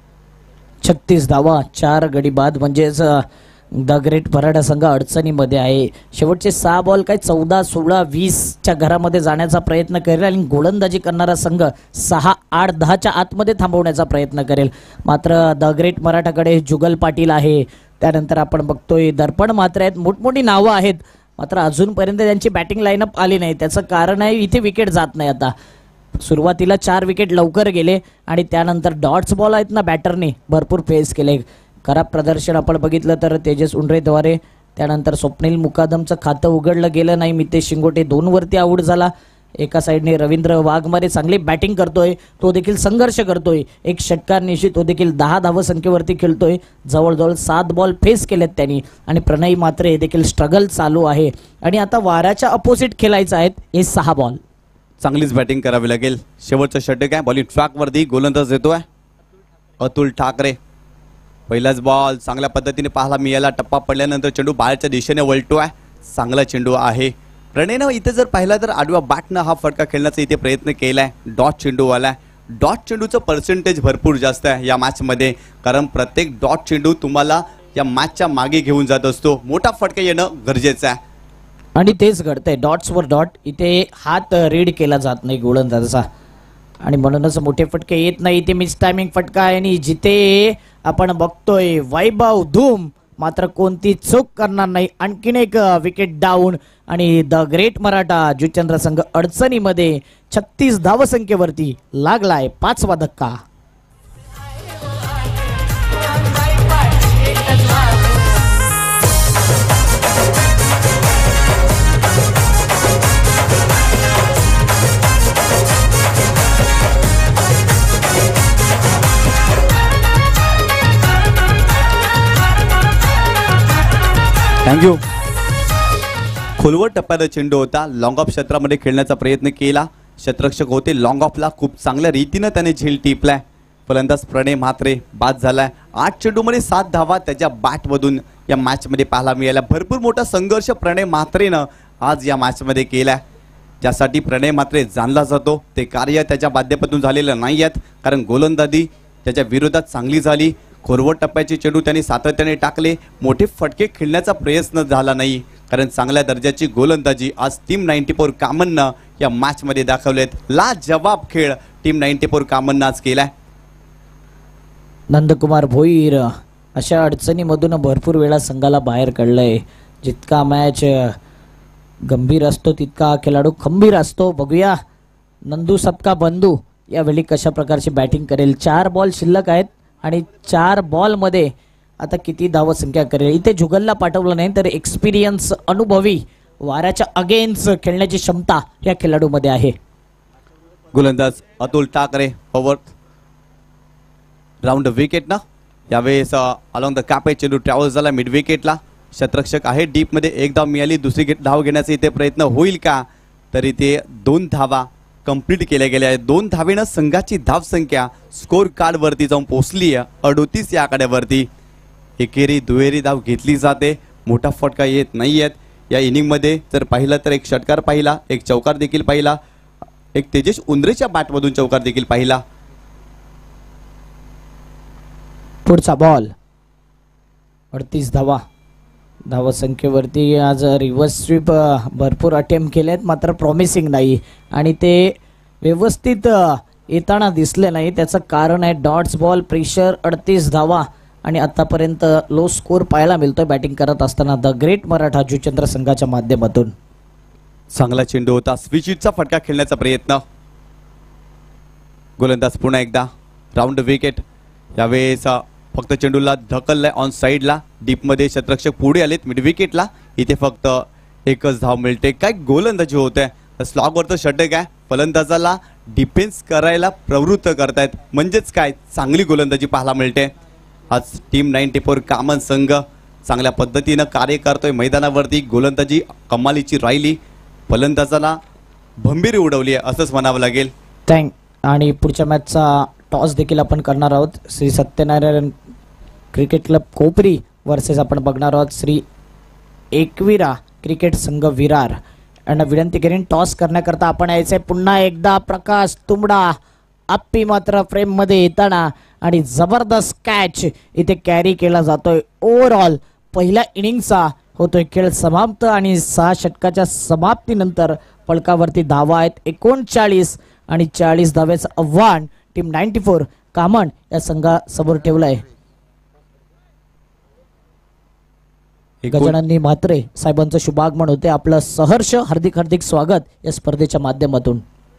छत्तीस धावा चार गडी बाद, म्हणजेच द ग्रेट मराठा संघ अडचणीमध्ये आहे. शेवटचे सहा बॉल काय चौदा सोळा वीसच्या घरामध्ये जाण्याचा प्रयत्न करेल आणि गोलंदाजी करणारा संघ सहा आठ दहाच्या आतमध्ये थांबवण्याचा प्रयत्न करेल. मात्र द ग्रेट मराठाकडे जुगल पाटील आहे, त्यानंतर आपण बघतोय दर्पण मात्र आहेत, मोठमोठी नावं आहेत, मात्र अजूनपर्यंत त्यांची बॅटिंग लाईनअप आली नाही. त्याचं कारण आहे इथे विकेट जात नाही. आता सुरुवातीला चार विकेट लवकर गेले आणि त्यानंतर डॉट्स बॉल आहेत ना बॅटरने भरपूर फेस केले. खराब प्रदर्शन आपण बघितलं तर तेजस उंडरेद्वारे, त्यानंतर स्वप्नील मुकादमचं खातं उघडलं गेलं नाही. मितेश शिंगोटे दोन वरती आऊट झाला. एका साईडने रवींद्र वाघमारे चांगली बॅटिंग करतोय, तो देखील संघर्ष करतोय, एक षटकार निश्चित, तो देखील दहा धावसंख्येवरती खेळतोय. जवळजवळ सात बॉल फेस केलेत त्यांनी आणि प्रणय मात्रे देखील स्ट्रगल चालू आहे आणि आता वाऱ्याच्या अपोजिट खेळायचं आहेत हे सहा बॉल. चांगलीच बॅटिंग करावी लागेल. शेवटचं षटक आहे, बॉलिंग ट्रॅकवरती गोलंदाज येतोय अतुल ठाकरे. पहिलाच बॉल चांगल्या पद्धतीने पाहायला मिळाला, टप्पा पडल्यानंतर चेंडू बाहेरच्या दिशेने वळतोय, चांगला चेंडू आहे. प्रणयनं इथे जर पाहिला तर आडव्या बॅटनं हा फटका खेळण्याचा इथे प्रयत्न केलाय. डॉट चेंडू आलाय, डॉट चेंडूचं पर्सेंटेज भरपूर जास्त आहे या मॅचमध्ये, कारण प्रत्येक डॉट चेंडू तुम्हाला या मॅचच्या मागे घेऊन जात असतो. मोठा फटका येणं गरजेचं आहे आणि तेच घडतंय. डॉट्सवर डॉट, इथे हात रीड केला जात नाही गोलंदाजाचा आणि म्हणूनच मोठे फटके येत नाही. इथे मिस टायमिंग फटका आहे आणि जिथे आपण बघतोय वैभव धूम मात्र कोणती चूक करणार नाही. आणखीन एक विकेट डाऊन आणि द ग्रेट मराठा जुचंद्र संघ अडचणीमध्ये छत्तीस धावसंख्येवरती लागलाय पाचवा धक्का. थँक्यू. खोलवर टप्प्याचा चेंडू होता, लॉंग ऑफ क्षेत्रामध्ये खेळण्याचा प्रयत्न केला. क्षेत्ररक्षक होते लॉंग ऑफला, खूप चांगल्या रीतीनं त्याने झेल टिपलाय. फलंदाज प्रणय म्हात्रे बाद झालाय. आठ चेंडूमध्ये सात धावा त्याच्या बॅटमधून या मॅचमध्ये पाहायला मिळाल्या. भरपूर मोठा संघर्ष प्रणय म्हात्रेनं आज या मॅचमध्ये केलाय, ज्यासाठी प्रणय म्हात्रे जाणला जातो. ते कार्य त्याच्या माध्यमातून झालेलं नाही आहेत, कारण गोलंदाजी त्याच्या विरोधात चांगली झाली. खोलवर टप्प्याचे चेंडू त्यांनी सातत्याने टाकले. मोठे फटके खेळण्याचा प्रयत्न झाला नाही, कारण चांगल्या दर्जाची गोलंदाजी आज टीम नाईन्टी फोर कामननं या मॅचमध्ये दाखवलेत. लाजवाब खेळ टीम नाईन्टी फोर कामननं आज केलाय. नंदकुमार भोईर अशा अडचणीमधून भरपूर वेळा संघाला बाहेर काढलंय. जितका मॅच गंभीर असतो तितका खेळाडू खंबीर असतो. बघूया नंदू सबका बंधू यावेळी कशा प्रकारची बॅटिंग करेल. चार बॉल शिल्लक आहेत आणि चार बॉलमध्ये आता किती धावसंख्या करेल. इथे जुगलला पाठवलं नाही तर एक्सपिरियन्स, अनुभवी, वाऱ्याच्या अगेन्स्ट खेळण्याची क्षमता या खेळाडूमध्ये आहे. गोलंदाज Atul Thackeray over round wicket ना. यावेळेस अलॉंग द कापे चेंडू ट्रॅव्हल झाला मिड विकेटला. क्षेत्ररक्षक आहे डीपमध्ये, एक धाव मिळाली, दुसरी धाव घेण्याचा इथे प्रयत्न होईल का, तर इथे दोन धावा कंप्लीट केल्या गेल्या आहेत. दोन धावेनं संघाची धावसंख्या स्कोर कार्ड वरती जाऊन पोहोचली आहे अडोतीस या आकड्यावरती. एकेरी दुहेरी धाव घेतली जाते, मोठा फटका येत नाही आहेत या इनिंगमध्ये. जर पाहिलं तर एक षटकार पाहिला, एक चौकार देखील पाहिला, एक तेजस उंद्रेच्या बॅटमधून चौकार देखील पाहिला. पुढचा बॉल अडतीस धावा. धावसंख्येवरती आज रिव्हर्स स्वीप भरपूर अटेम्प्ट केलेत, मात्र प्रॉमिसिंग नाही आणि ते व्यवस्थित येताना दिसले नाही. त्याचं कारण आहे डॉट्स बॉल, प्रेशर, अडतीस धावा आणि आतापर्यंत लो स्कोर पाहायला मिळतोय बॅटिंग करत असताना द ग्रेट मराठा जुचंद्र संघाच्या माध्यमातून. चांगला चेंडू होता, स्विचिटचा फटका खेळण्याचा प्रयत्न. गोलंदाज पुन्हा एकदा राऊंड विकेट. यावेळेस फक्त चेंडूला ढकललाय ऑन साईडला. डीपमध्ये क्षेत्ररक्षक पुढे आलेत मिड विकेटला. इथे फक्त एकच धाव मिळते. काय गोलंदाजी होते, स्लॉगवरचं षटक आहे, फलंदाजाला डिफेन्स करायला प्रवृत्त करतायत, म्हणजेच काय चांगली गोलंदाजी पाहायला मिळते. आज टीम नाईन्टी फोर कामन संघ चांगल्या पद्धतीनं कार्य करतोय मैदानावरती. गोलंदाजी कमालीची राहिली, फलंदाजाला भंबीरी उडवली आहे असंच म्हणावं लागेल. थँक आणि पुढच्या मॅचचा टॉस देखील आपण करणार आहोत. Shri Satyanarayan cricket club Kopri versus आपण बघणार आहोत श्री एकविरा क्रिकेट संघ विरार. आणि विनंती करीन टॉस करण्याकरता आपण यायचे पुन्हा एकदा प्रकाश तुंबडा. आप्पी मात्र फ्रेममध्ये येताना आणि जबरदस्त कॅच इथे कॅरी केला जातोय. ओव्हरऑल पहिल्या इनिंगचा होतोय खेळ समाप्त आणि सहा षटकाच्या समाप्तीनंतर फलकावरती धावा आहेत एकोणचाळीस आणि चाळीस धावेचं आव्हान टीम नाईन्टी फोर कामन या संघासमोर ठेवलं आहे. गजाननी म्हात्रे साहेबांचं शुभागमन होते. आपलं सहर्ष हार्दिक हार्दिक स्वागत या स्पर्धेच्या माध्यमातून.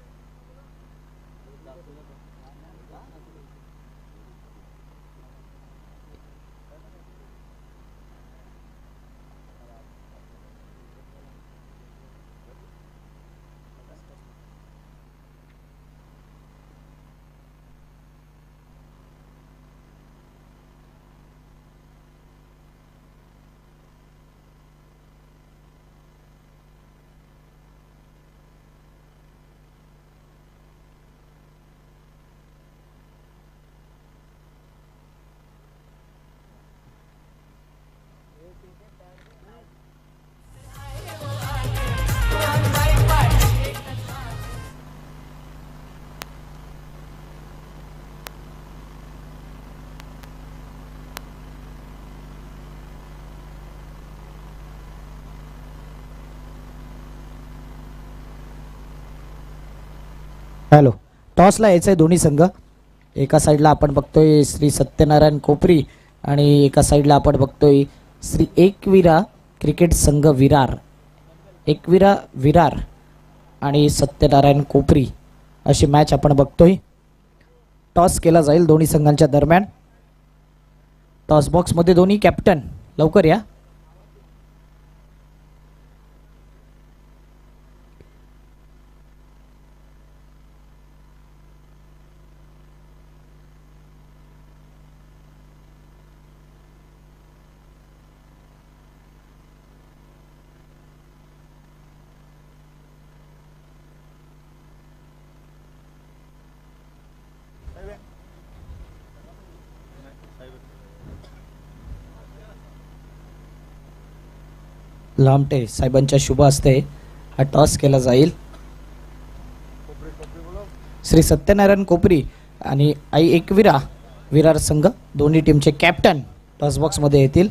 हॅलो, टॉसला यायचं आहे दोन्ही संघ. एका साईडला आपण बघतोय श्री सत्यनारायण कोपरी आणि एका साईडला आपण बघतोय श्री एकविरा क्रिकेट संघ विरार. एकविरा विरार आणि सत्यनारायण कोपरी अशी मॅच आपण बघतोय. टॉस केला जाईल दोन्ही संघांच्या दरम्यान. टॉस बॉक्समध्ये दोन्ही कॅप्टन लवकर या. लामटे साहेबांच्या शुभ हस्ते हा टॉस केला जाईल. श्री सत्यनारायण कोपरी आणि आई एकविरा विरार संघ दोन्ही टीमचे कॅप्टन टॉस बॉक्स मध्ये येतील.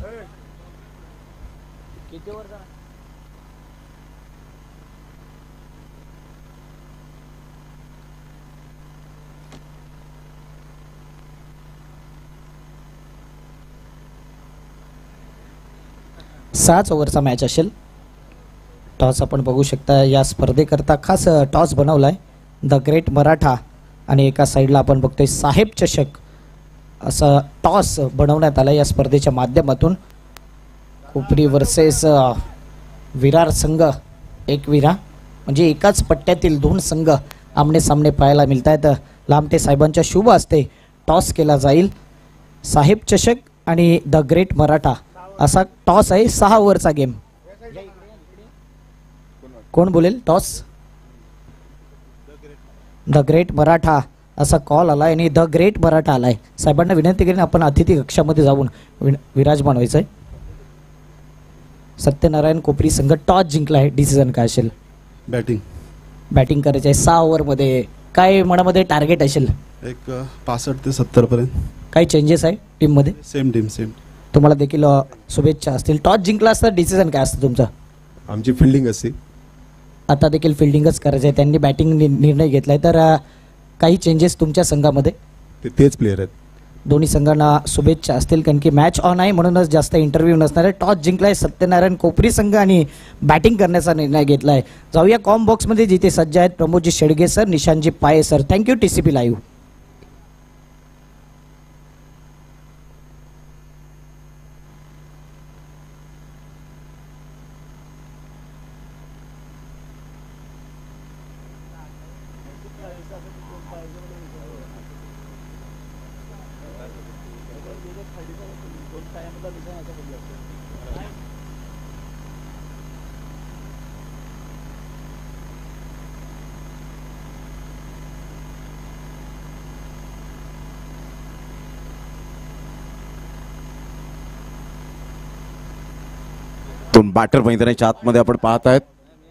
सहाच ओव्हरचा मॅच असेल. टॉस आपण बघू शकता या स्पर्धेकरता खास टॉस बनवलाय द ग्रेट मराठा आणि एका साईडला आपण बघतोय साहेब चषक असा टॉस बनवण्यात आला या स्पर्धेच्या माध्यमातून. कोपरी वर्सेस विरार संघ एकविरा म्हणजे एकाच पट्ट्यातील दोन संघ आमने सामने पाहायला मिळत आहेत. लामटे साहेबांच्या शुभ हस्ते टॉस केला जाईल. साहेब चषक आणि द ग्रेट मराठा असा टॉस आहे. सहा ओव्हरचा गेम. कोण बोलेल टॉस? द ग्रेट मराठा असा कॉल आला आणि द ग्रेट मराठा आलाय. साहेबांना विनंती करेन आपण अतिथी कक्षामध्ये जाऊन विन विराजमान व्हायचं आहे. सत्यनारायण कोपरी संघ टॉस जिंकला आहे. डिसिजन काय असेल? बॅटिंग बॅटिंग करायचं आहे. सहा ओव्हरमध्ये काय मनामध्ये टार्गेट असेल? एक पासष्ट ते सत्तर पर्यंत. काही चेंजेस आहे टीममध्ये? Same team same. तुम्हाला देखील अ, शुभेच्छा असतील. टॉस जिंकला असता डिसिजन काय असतं तुमचं? आमची फिल्डिंग असते. आता देखील फिल्डिंगच करायचं आहे. त्यांनी बॅटिंग निर्णय घेतलाय तर अ, काही चेंजेस तुमच्या संघामध्ये? ते तेच प्लेयर आहेत. दोन्ही संघांना शुभेच्छा असतील कारण की मॅच ऑन आहे म्हणूनच जास्त इंटरव्ह्यू नसणार आहे. टॉस जिंकलाय सत्यनारायण कोपरी संघ आणि बॅटिंग करण्याचा निर्णय घेतलाय. जाऊया कॉम बॉक्समध्ये जिथे सज्ज आहेत प्रमोदजी शेडगे सर, निशांतजी Paye sir. Thank you T C P live. दोन बॅटर मैदानाच्या आतमध्ये आपण पाहत आहेत.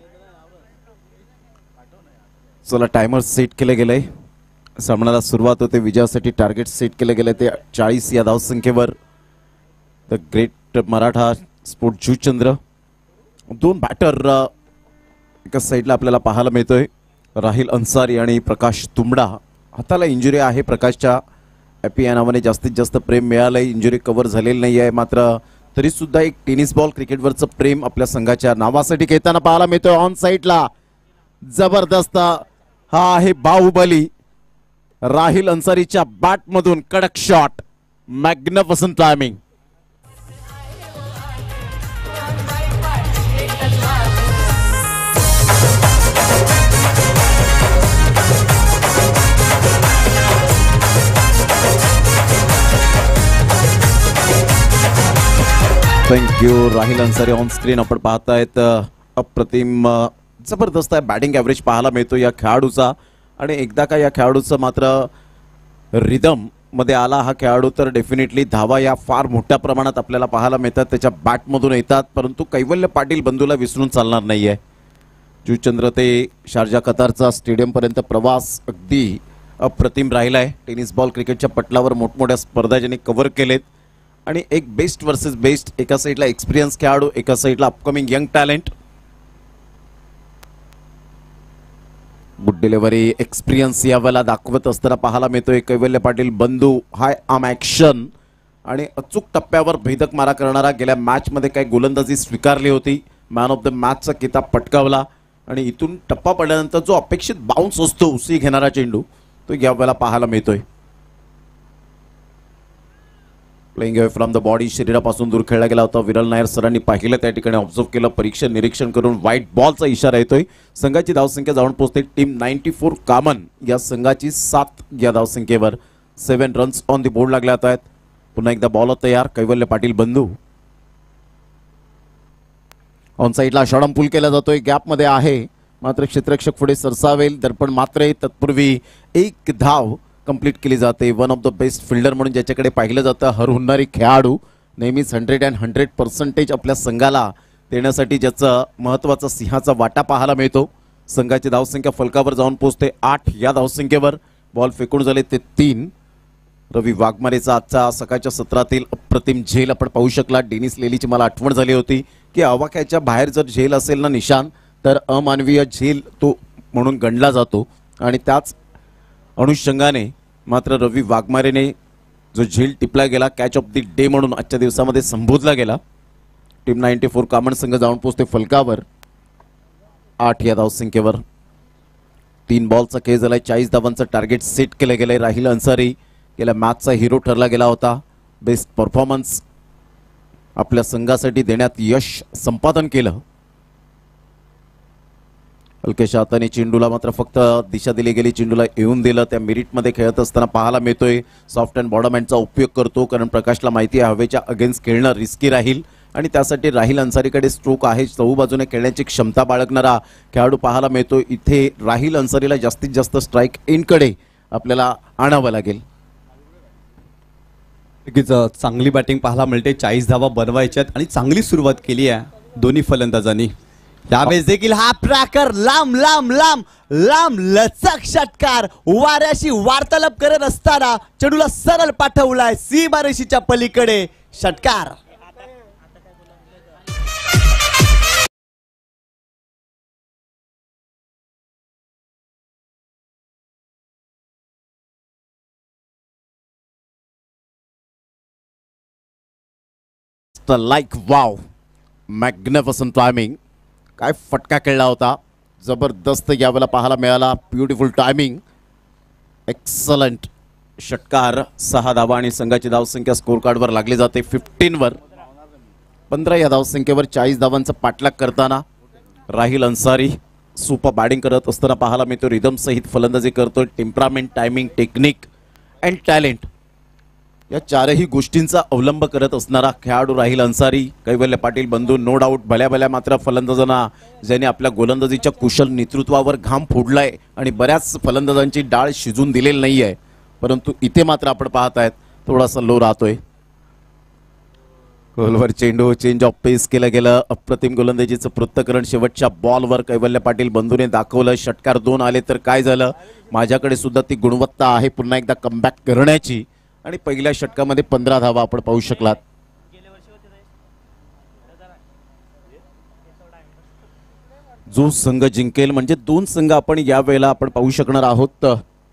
चला टायमर सेट केले गेले. सामन्याला सुरुवात होते. विजयासाठी टार्गेट सेट केले गेले ते चाळीस या धावसंख्येवर. The great Maratha sport Juchandra. दोन बॅटर एका साईडला आपल्याला पाहायला मिळतोय. राहिल अन्सारी आणि प्रकाश तुंबडा. हाताला इंजुरी आहे प्रकाशच्या. ॲपी या नावाने जास्तीत जास्त प्रेम मिळालंय. इंजुरी कव्हर झालेली नाही आहे मात्र तरी सुद्धा एक टेनिस बॉल क्रिकेटवरचं प्रेम आपल्या संघाच्या नावासाठी घेताना पाहायला मिळतोय. ऑन साईडला जबरदस्त हा आहे बाहुबली. राहिल अन्सारीच्या बॅटमधून कडक शॉट. Magnificent timing. थँक्यू. राहिल अन्सारी ऑन स्क्रीन आपण पाहतायत. अप्रतिम जबरदस्त आहे बॅटिंग ॲव्हरेज पाहायला मिळतो या खेळाडूचा. आणि एकदा का या खेळाडूचं मात्र रिदम मध्ये आला हा खेळाडू तर डेफिनेटली धावा या फार मोठ्या प्रमाणात आपल्याला पाहायला मिळतात. त्याच्या बॅटमधून येतात परंतु कैवल्य पाटील बंधूला विसरून चालणार नाही आहे. जुचंद्र ते शारजा कतारचा स्टेडियमपर्यंत प्रवास अगदी अप्रतिम राहिला आहे. टेनिस बॉल क्रिकेटच्या पटलावर मोठमोठ्या स्पर्धा ज्यांनी कव्हर केलेत आणि एक बेस्ट वर्सेस बेस्ट. एका साईडला एक्सपिरियन्स खेळाडू, एका साईडला upcoming young talent. Good delivery experience यावेळेला दाखवत असताना पाहायला मिळतोय कैवल्य पाटील बंधू. हाय आम ॲक्शन आणि अचूक टप्प्यावर भेदक मारा करणारा. गेल्या मॅचमध्ये काही गोलंदाजी स्वीकारली होती. मॅन ऑफ द मॅचचा किताब पटकावला आणि इथून टप्पा पडल्यानंतर जो अपेक्षित बाउन्स असतो उसी घेणारा चेंडू तो यावेळेला पाहायला मिळतोय. Playing away from the body, शरीरापासून दूर खेळला गेला होता. विरल नायर सरांनी पाहिलं, त्या ठिकाणी ऑब्झर्व केलं, परीक्षण निरीक्षण करून व्हाईट बॉलचा इशारा येतोय. संघाची धावसंख्या जाऊन पोहोचते टीम नाईन्टी फोर कामन या संघाची सात या धावसंख्येवर. Seven runs on the board लागले आहेत. पुन्हा एकदा बॉलर तयार कैवल्य पाटील बंधू. ऑन साईडला षडंपूल केला जातोय. गॅपमध्ये आहे मात्र क्षेत्ररक्षक पुढे सरसावेल. दर्पण मात्र तत्पूर्वी एक धाव कंप्लीट केली जाते. One of the best fielder म्हणून ज्याच्याकडे पाहिलं जातं हरहुन्नारी खेळाडू. नेहमीच हंड्रेड अँड हंड्रेड पर्सेंटेज आपल्या संघाला देण्यासाठी ज्याचं महत्त्वाचा सिंहाचा वाटा पाहायला मिळतो. संघाची धावसंख्या फलकावर जाऊन पोहोचते आठ या धावसंख्येवर. बॉल फेकून झाले ते तीन. रवी वाघमारेचा आजचा सकाळच्या सत्रातील अप्रतिम झेल आपण पाहू शकला. डेनिस लेलीची मला आठवण झाली होती की आवाक्याच्या बाहेर जर झेल असेल ना निशान तर अमानवीय झेल तो म्हणून गणला जातो. आणि त्याच अनुषंगाने मात्र रवी वाघमारेने जो झेल टिपला गेला कॅच ऑफ द डे म्हणून आजच्या दिवसामध्ये संबोधला गेला. टीम नाईन्टी फोर कामन संघ जाऊन पोहोचते फलकावर आठ या धावसंख्येवर. तीन बॉलचा खेळ झालाय. चाळीस धावांचं टार्गेट सेट केलं गेलंय. राहिल अन्सारी गेल्या मॅचचा हिरो ठरला गेला होता. बेस्ट परफॉर्मन्स आपल्या संघासाठी देण्यात यश संपादन केलं. हलकेशा हाताने चेंडूला मात्र फक्त दिशा दिली गेली. चेंडूला येऊन दिलं. त्या मेरिटमध्ये खेळत असताना पाहायला मिळतोय सॉफ्ट अँड बॉटम हँडचा उपयोग करतो कारण प्रकाशला माहिती आहे हवेच्या अगेन्स्ट खेळणं रिस्की राहील. आणि त्यासाठी राहिल अन्सारीकडे स्ट्रोक आहे. चहू बाजूने खेळण्याची क्षमता बाळगणारा खेळाडू पाहायला मिळतो. इथे राहिल अन्सारीला जास्तीत जास्त स्ट्राईक एंडकडे आपल्याला आणावं लागेल. नक्कीच चांगली बॅटिंग पाहायला मिळते. चाळीस धावा बनवायच्यात आणि चांगली सुरुवात केली आहे दोन्ही फलंदाजांनी. यावेळेस देखील हा प्रॅकर लांब लांब लांब लांब लचक षटकार वाऱ्याशी वार्तालाप करत असताना चेंडूला सरळ पाठवलाय सीमारेषेच्या पलीकडे. षटकार लाईक वाव, मॅग्निफिसंट टायमिंग. काय फटका खेळला होता, जबरदस्त यावेळेला पाहायला मिळाला. ब्युटिफुल टायमिंग, एक्सलंट षटकार. सहा धावा आणि संघाची धावसंख्या स्कोर कार्डवर लागली जाते फिफ्टीन वर. पंधरा या धावसंख्येवर चाळीस धावांचा पाठलाग करताना राहिल अन्सारी सुपर बॅटिंग करत असताना पाहायला मिळतो. रिदम सहित फलंदाजी करतोय. Temperament, timing, technique and talent या चारही गोष्टींचा अवलंब करत असणारा खेळाडू राहिल अन्सारी. कैवल्य पाटील बंधू नो डाऊट भल्या भल्या मात्र फलंदाजांना ज्यांनी आपल्या गोलंदाजीच्या कुशल नेतृत्वावर घाम फोडलाय आणि बऱ्याच फलंदाजांची डाळ शिजून दिलेली नाही आहे. परंतु इथे मात्र आपण पाहत आहेत थोडासा लो राहतोय. गोलवर चेंडू, चेंज ऑफ पेस केलं गेलं. अप्रतिम गोलंदाजीचं पृथक्करण शेवटच्या बॉलवर कैवल्य पाटील बंधूने दाखवलं. षटकार दोन आले तर काय झालं, माझ्याकडे सुद्धा ती गुणवत्ता आहे पुन्हा एकदा कमबॅक करण्याची. आणि पहिल्या षटकामध्ये पंधरा धावा आपण पाहू शकलात. जो संघ जिंकेल म्हणजे दोन संघ आपण या वेळेला आपण पाहू शकणार आहोत.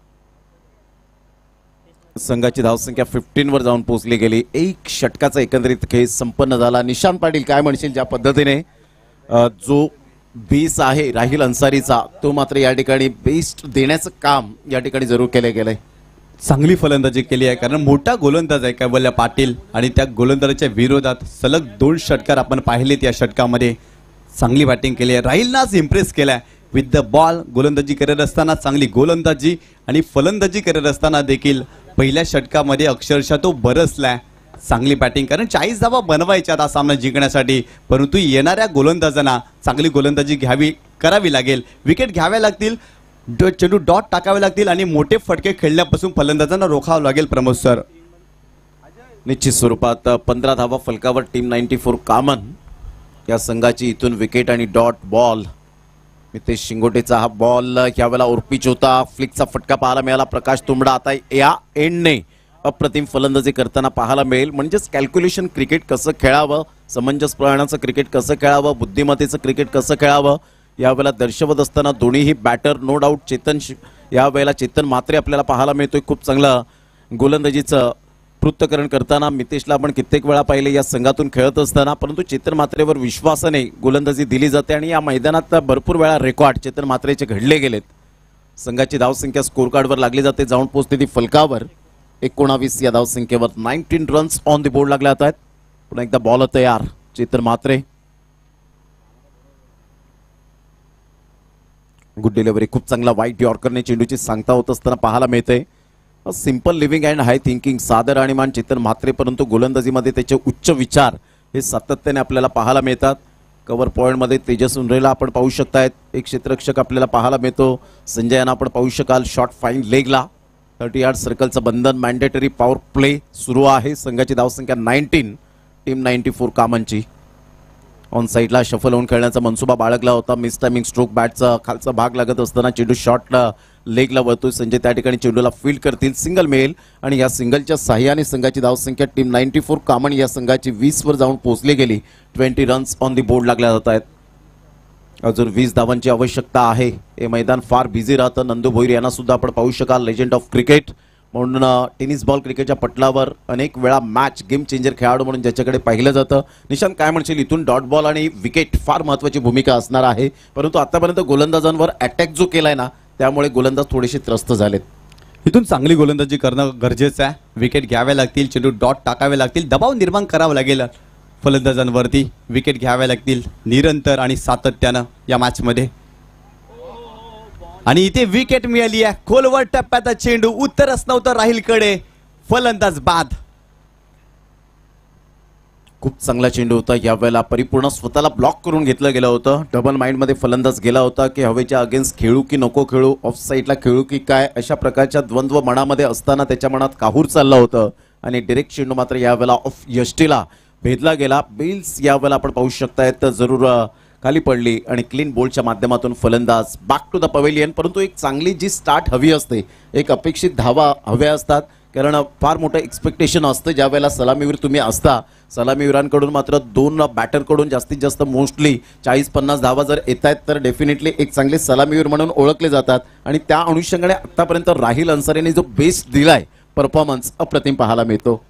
संघाची धावसंख्या फिफ्टीन वर जाऊन पोहोचली गेली. एक षटकाचा एकंदरीत खेळ संपन्न झाला. निशांत पाटील काय म्हणशील, ज्या पद्धतीने जो बेस आहे राहिल अन्सारीचा तो मात्र या ठिकाणी बेस्ट देण्याचं काम या ठिकाणी जरूर केले गेलंय. चांगली फलंदाजी केली आहे कारण मोठा गोलंदाज आहे कैवल्य पाटील आणि त्या गोलंदाजाच्या विरोधात सलग दोन षटकार आपण पाहिलेत. या षटकामध्ये चांगली बॅटिंग केली आहे. राहिलनाच इम्प्रेस केलाय विथ द बॉल. गोलंदाजी करत असताना चांगली गोलंदाजी आणि फलंदाजी करत असताना देखील पहिल्या षटकामध्ये अक्षरशः तो बरसलाय. चांगली बॅटिंग कारण चाळीस धावा बनवायच्या हा सामना जिंकण्यासाठी. परंतु येणाऱ्या गोलंदाजांना चांगली गोलंदाजी घ्यावी करावी लागेल. विकेट घ्याव्या लागतील, चेंडू डॉट टाकावे लागतील आणि मोठे फटके खेळण्यापासून फलंदाजांना रोखावं लागेल. प्रमोद सर, निश्चित स्वरूपात पंधरा धावा फलकावर टीम नाईन्टी फोर कामन या संघाची. इथून विकेट आणि डॉट बॉल. मितेश शिंगोटेचा हा बॉल यावेळेला ओरपिच होता. फ्लिकचा फटका पाहायला मिळाला. प्रकाश तुंबडा आता या एंडने अप्रतिम फलंदाजी करताना पाहायला मिळेल. म्हणजेच कॅल्क्युलेशन क्रिकेट कसं खेळावं, समंजस प्रमाणाचं क्रिकेट कसं खेळावं, बुद्धिमत्तेचं क्रिकेट कसं खेळावं यावेळेला दर्शवत असताना दोन्हीही बॅटर नो डाऊट. चेतन यावेळेला चेतन म्हात्रे आपल्याला पाहायला मिळतोय. खूप चांगलं गोलंदाजीचं पृथक्करण करताना मितेशला आपण कित्येक वेळा पाहिले या संघातून खेळत असताना. परंतु चेतन म्हात्रेवर विश्वासाने गोलंदाजी दिली जाते आणि या मैदानात भरपूर वेळा रेकॉर्ड चेतन म्हात्रेचे घडले गेलेत. संघाची धावसंख्या स्कोर कार्डवर लागली जाते. जाऊन पोहोचते ती फलकावर एकोणावीस या धावसंख्येवर. Nineteen runs on the board लागले आहेत. पुन्हा एकदा बॉल तयार. Chetan Mhatre, good delivery. खूप चांगला वाईट यॉर्करने चेंडूची सांगता होत असताना पाहायला मिळते. Simple living and high thinking, सादर आणि मान चेतन म्हात्रे. परंतु गोलंदाजीमध्ये त्याचे उच्च विचार हे सातत्याने आपल्याला पाहायला मिळतात. कव्हर पॉईंटमध्ये तेजस उनरेला आपण पाहू शकतायत. एक क्षेत्ररक्षक आपल्याला पाहायला मिळतो. संजय यांना आपण पाहू शकाल. शॉर्ट फाईन लेगला थर्टी यार्ड सर्कलचं बंधन. मॅन्डेटरी पॉवर प्ले सुरू आहे. संघाची धावसंख्या नाईन्टीन टीम नाईन्टी फोर कामांची. ऑन साईडला शफल होऊन खेळण्याचा मनसुबा बाळगला होता. मिस टायमिंग स्ट्रोक बॅटचा खालचा भाग लागत असताना चेंडू शॉर्टला लेगला वळतोय. संजय त्या ठिकाणी चेंडूला फील्ड करतील. सिंगल मिळेल आणि या सिंगलच्या साह्याने संघाची धावसंख्या टीम नाईन्टी फोर कामन या संघाची वीस वर जाऊन पोहोचली गेली. Twenty runs on the board लागल्या जात आहेत. अजून वीस धावांची आवश्यकता आहे. हे मैदान फार बिझी राहतं. नंदू भोईर यांना सुद्धा आपण पाहू शकाल. लेजंड ऑफ क्रिकेट म्हणून टेनिस बॉल क्रिकेटच्या पटलावर अनेक वेळा मॅच गेम चेंजर खेळाडू म्हणून ज्याच्याकडे पाहिलं जातं. निशांत काय म्हणशील, इथून डॉट बॉल आणि विकेट फार महत्त्वाची भूमिका असणार आहे. परंतु आतापर्यंत गोलंदाजांवर अटॅक जो केलाय ना त्यामुळे गोलंदाज थोडेसे त्रस्त झालेत. इथून चांगली गोलंदाजी करणं गरजेचं आहे. विकेट घ्याव्या लागतील, चेंडू डॉट टाकावे लागतील, दबाव निर्माण करावा लागेल फलंदाजांवरती. विकेट घ्याव्या लागतील निरंतर आणि सातत्यानं या मॅचमध्ये. आणि इथे विकेट मिळाली आहे. खोलवर टप्प्याचा चेंडू, उत्तरच नव्हतं राहिलकडे. फलंदाज बाद. खूप चांगला चेंडू होता यावेळेला परिपूर्ण स्वतःला ब्लॉक करून घेतलं गेलं होतं. डबल माइंडमध्ये फलंदाज गेला होता की हवेच्या अगेन्स्ट खेळू की नको खेळू, ऑफ साईडला खेळू की काय, अशा प्रकारच्या द्वंद्व मनामध्ये असताना त्याच्या मनात काहूर चाललं होतं आणि डायरेक्ट चेंडू मात्र यावेळेला ऑफ यष्टीला भेदला गेला. बेल्स यावेळेला आपण पाहू शकताय तर जरूर खाली पडली आणि क्लीन बोल्डच्या माध्यमातून फलंदाज बॅक टू द पवेलियन. परंतु एक चांगली जी स्टार्ट हवी असते, एक अपेक्षित धावा हव्या असतात, कारण फार मोठं एक्सपेक्टेशन असतं ज्या वेळेला सलामीवीर तुम्ही असता. सलामीवीरांकडून मात्र दोन बॅटरकडून जास्तीत जास्त मोस्टली चाळीस पन्नास धावा जर येत आहेत तर डेफिनेटली एक चांगले सलामीवीर म्हणून ओळखले जातात आणि त्या अनुषंगाने आतापर्यंत राहिल अन्सारीने जो बेस्ट दिलाय परफॉर्मन्स अप्रतिम पाहायला मिळतो.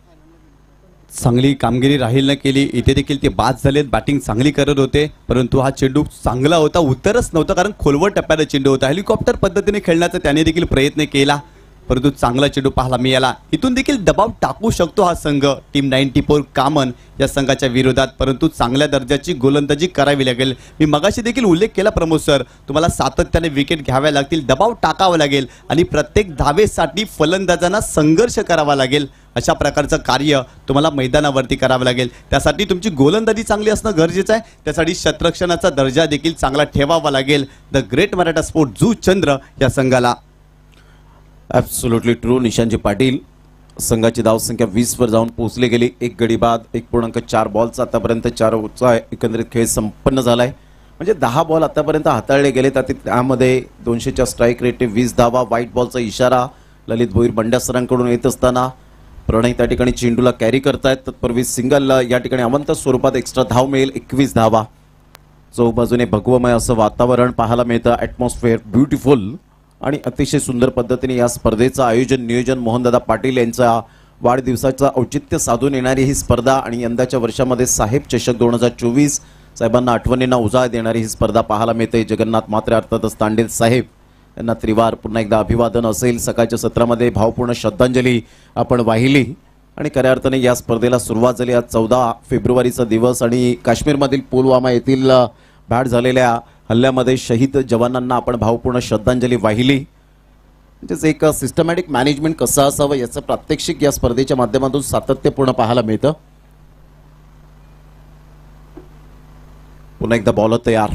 चांगली कामगिरी राहीलनं केली, इथे देखील ते बाद झालेत, बॅटिंग चांगली करत होते, परंतु हा चेंडू चांगला होता, उत्तरच नव्हतं कारण खोलवर टप्प्याला चेंडू होता. हेलिकॉप्टर पद्धतीने खेळण्याचा त्याने देखील प्रयत्न केला, परंतु चांगला चेंडू पाहायला मिळाला. इथून देखील दबाव टाकू शकतो हा संघ टीम नाईन्टी फोर कामन या संघाच्या विरोधात, परंतु चांगल्या दर्जाची गोलंदाजी करावी लागेल. मी मगाशी देखील उल्लेख केला प्रमोद सर, तुम्हाला सातत्याने विकेट घ्याव्या लागतील, दबाव टाकावा लागेल आणि प्रत्येक धावेसाठी फलंदाजांना संघर्ष करावा लागेल. अशा प्रकारचं कार्य तुम्हाला मैदानावरती करावं लागेल. त्यासाठी तुमची गोलंदाजी चांगली असणं गरजेचं आहे, त्यासाठी शतरक्षणाचा दर्जा देखील चांगला ठेवावा लागेल the great Maratha sport Juchandra या संघाला. Absolutely true. निशांजी पाटील संघाची धावसंख्या वीस वर जाऊन पोहोचली गेली. एक गडी बाद एक पूर्णांक चार बॉलचा आतापर्यंत चार ओव्हरचा एकंदरीत खेळ संपन्न झालाय. म्हणजे दहा बॉल आतापर्यंत हाताळले गेले, त्यामध्ये दोनशेच्या स्ट्राईक रेटने वीस धावा. व्हाईट बॉलचा इशारा ललित भोईर बंड्या सरांकडून येत असताना प्रणय त्या ठिकाणी चेंडूला कॅरी करतायत. तत्पूर्वी सिंगल या ठिकाणी अवंत स्वरूपात एक्स्ट्रा धाव मिळेल, एकवीस धावा. चौक बाजूने भगवमय असं वातावरण पाहायला मिळतं, ॲटमॉस्फिअर ब्युटिफुल आणि अतिशय सुंदर पद्धतीने या स्पर्धेचं आयोजन नियोजन मोहनदादा पाटील यांच्या वाढदिवसाचं औचित्य साधून येणारी ही स्पर्धा आणि यंदाच्या वर्षामध्ये साहेब चषक दोन हजार चोवीस साहेबांना आठवणींना उजाळ देणारी ही स्पर्धा पाहायला मिळते. जगन्नाथ मात्रे अर्थातच तांडेल साहेब यांना त्रिवार पुन्हा एकदा अभिवादन असेल. सकाळच्या सत्रामध्ये भावपूर्ण श्रद्धांजली आपण वाहिली आणि खऱ्या अर्थाने या स्पर्धेला सुरुवात झाली. आज चौदा फेब्रुवारीचा दिवस आणि काश्मीरमधील पुलवामा येथील भ्याड झालेल्या हल्ल्यामध्ये शहीद जवानांना आपण भावपूर्ण श्रद्धांजली वाहिली. म्हणजेच एक सिस्टमॅटिक मॅनेजमेंट कसं असावं याचं प्रात्यक्षिक या स्पर्धेच्या माध्यमातून सातत्यपूर्ण पाहायला मिळतं. पुन्हा एकदा बॉलर तयार.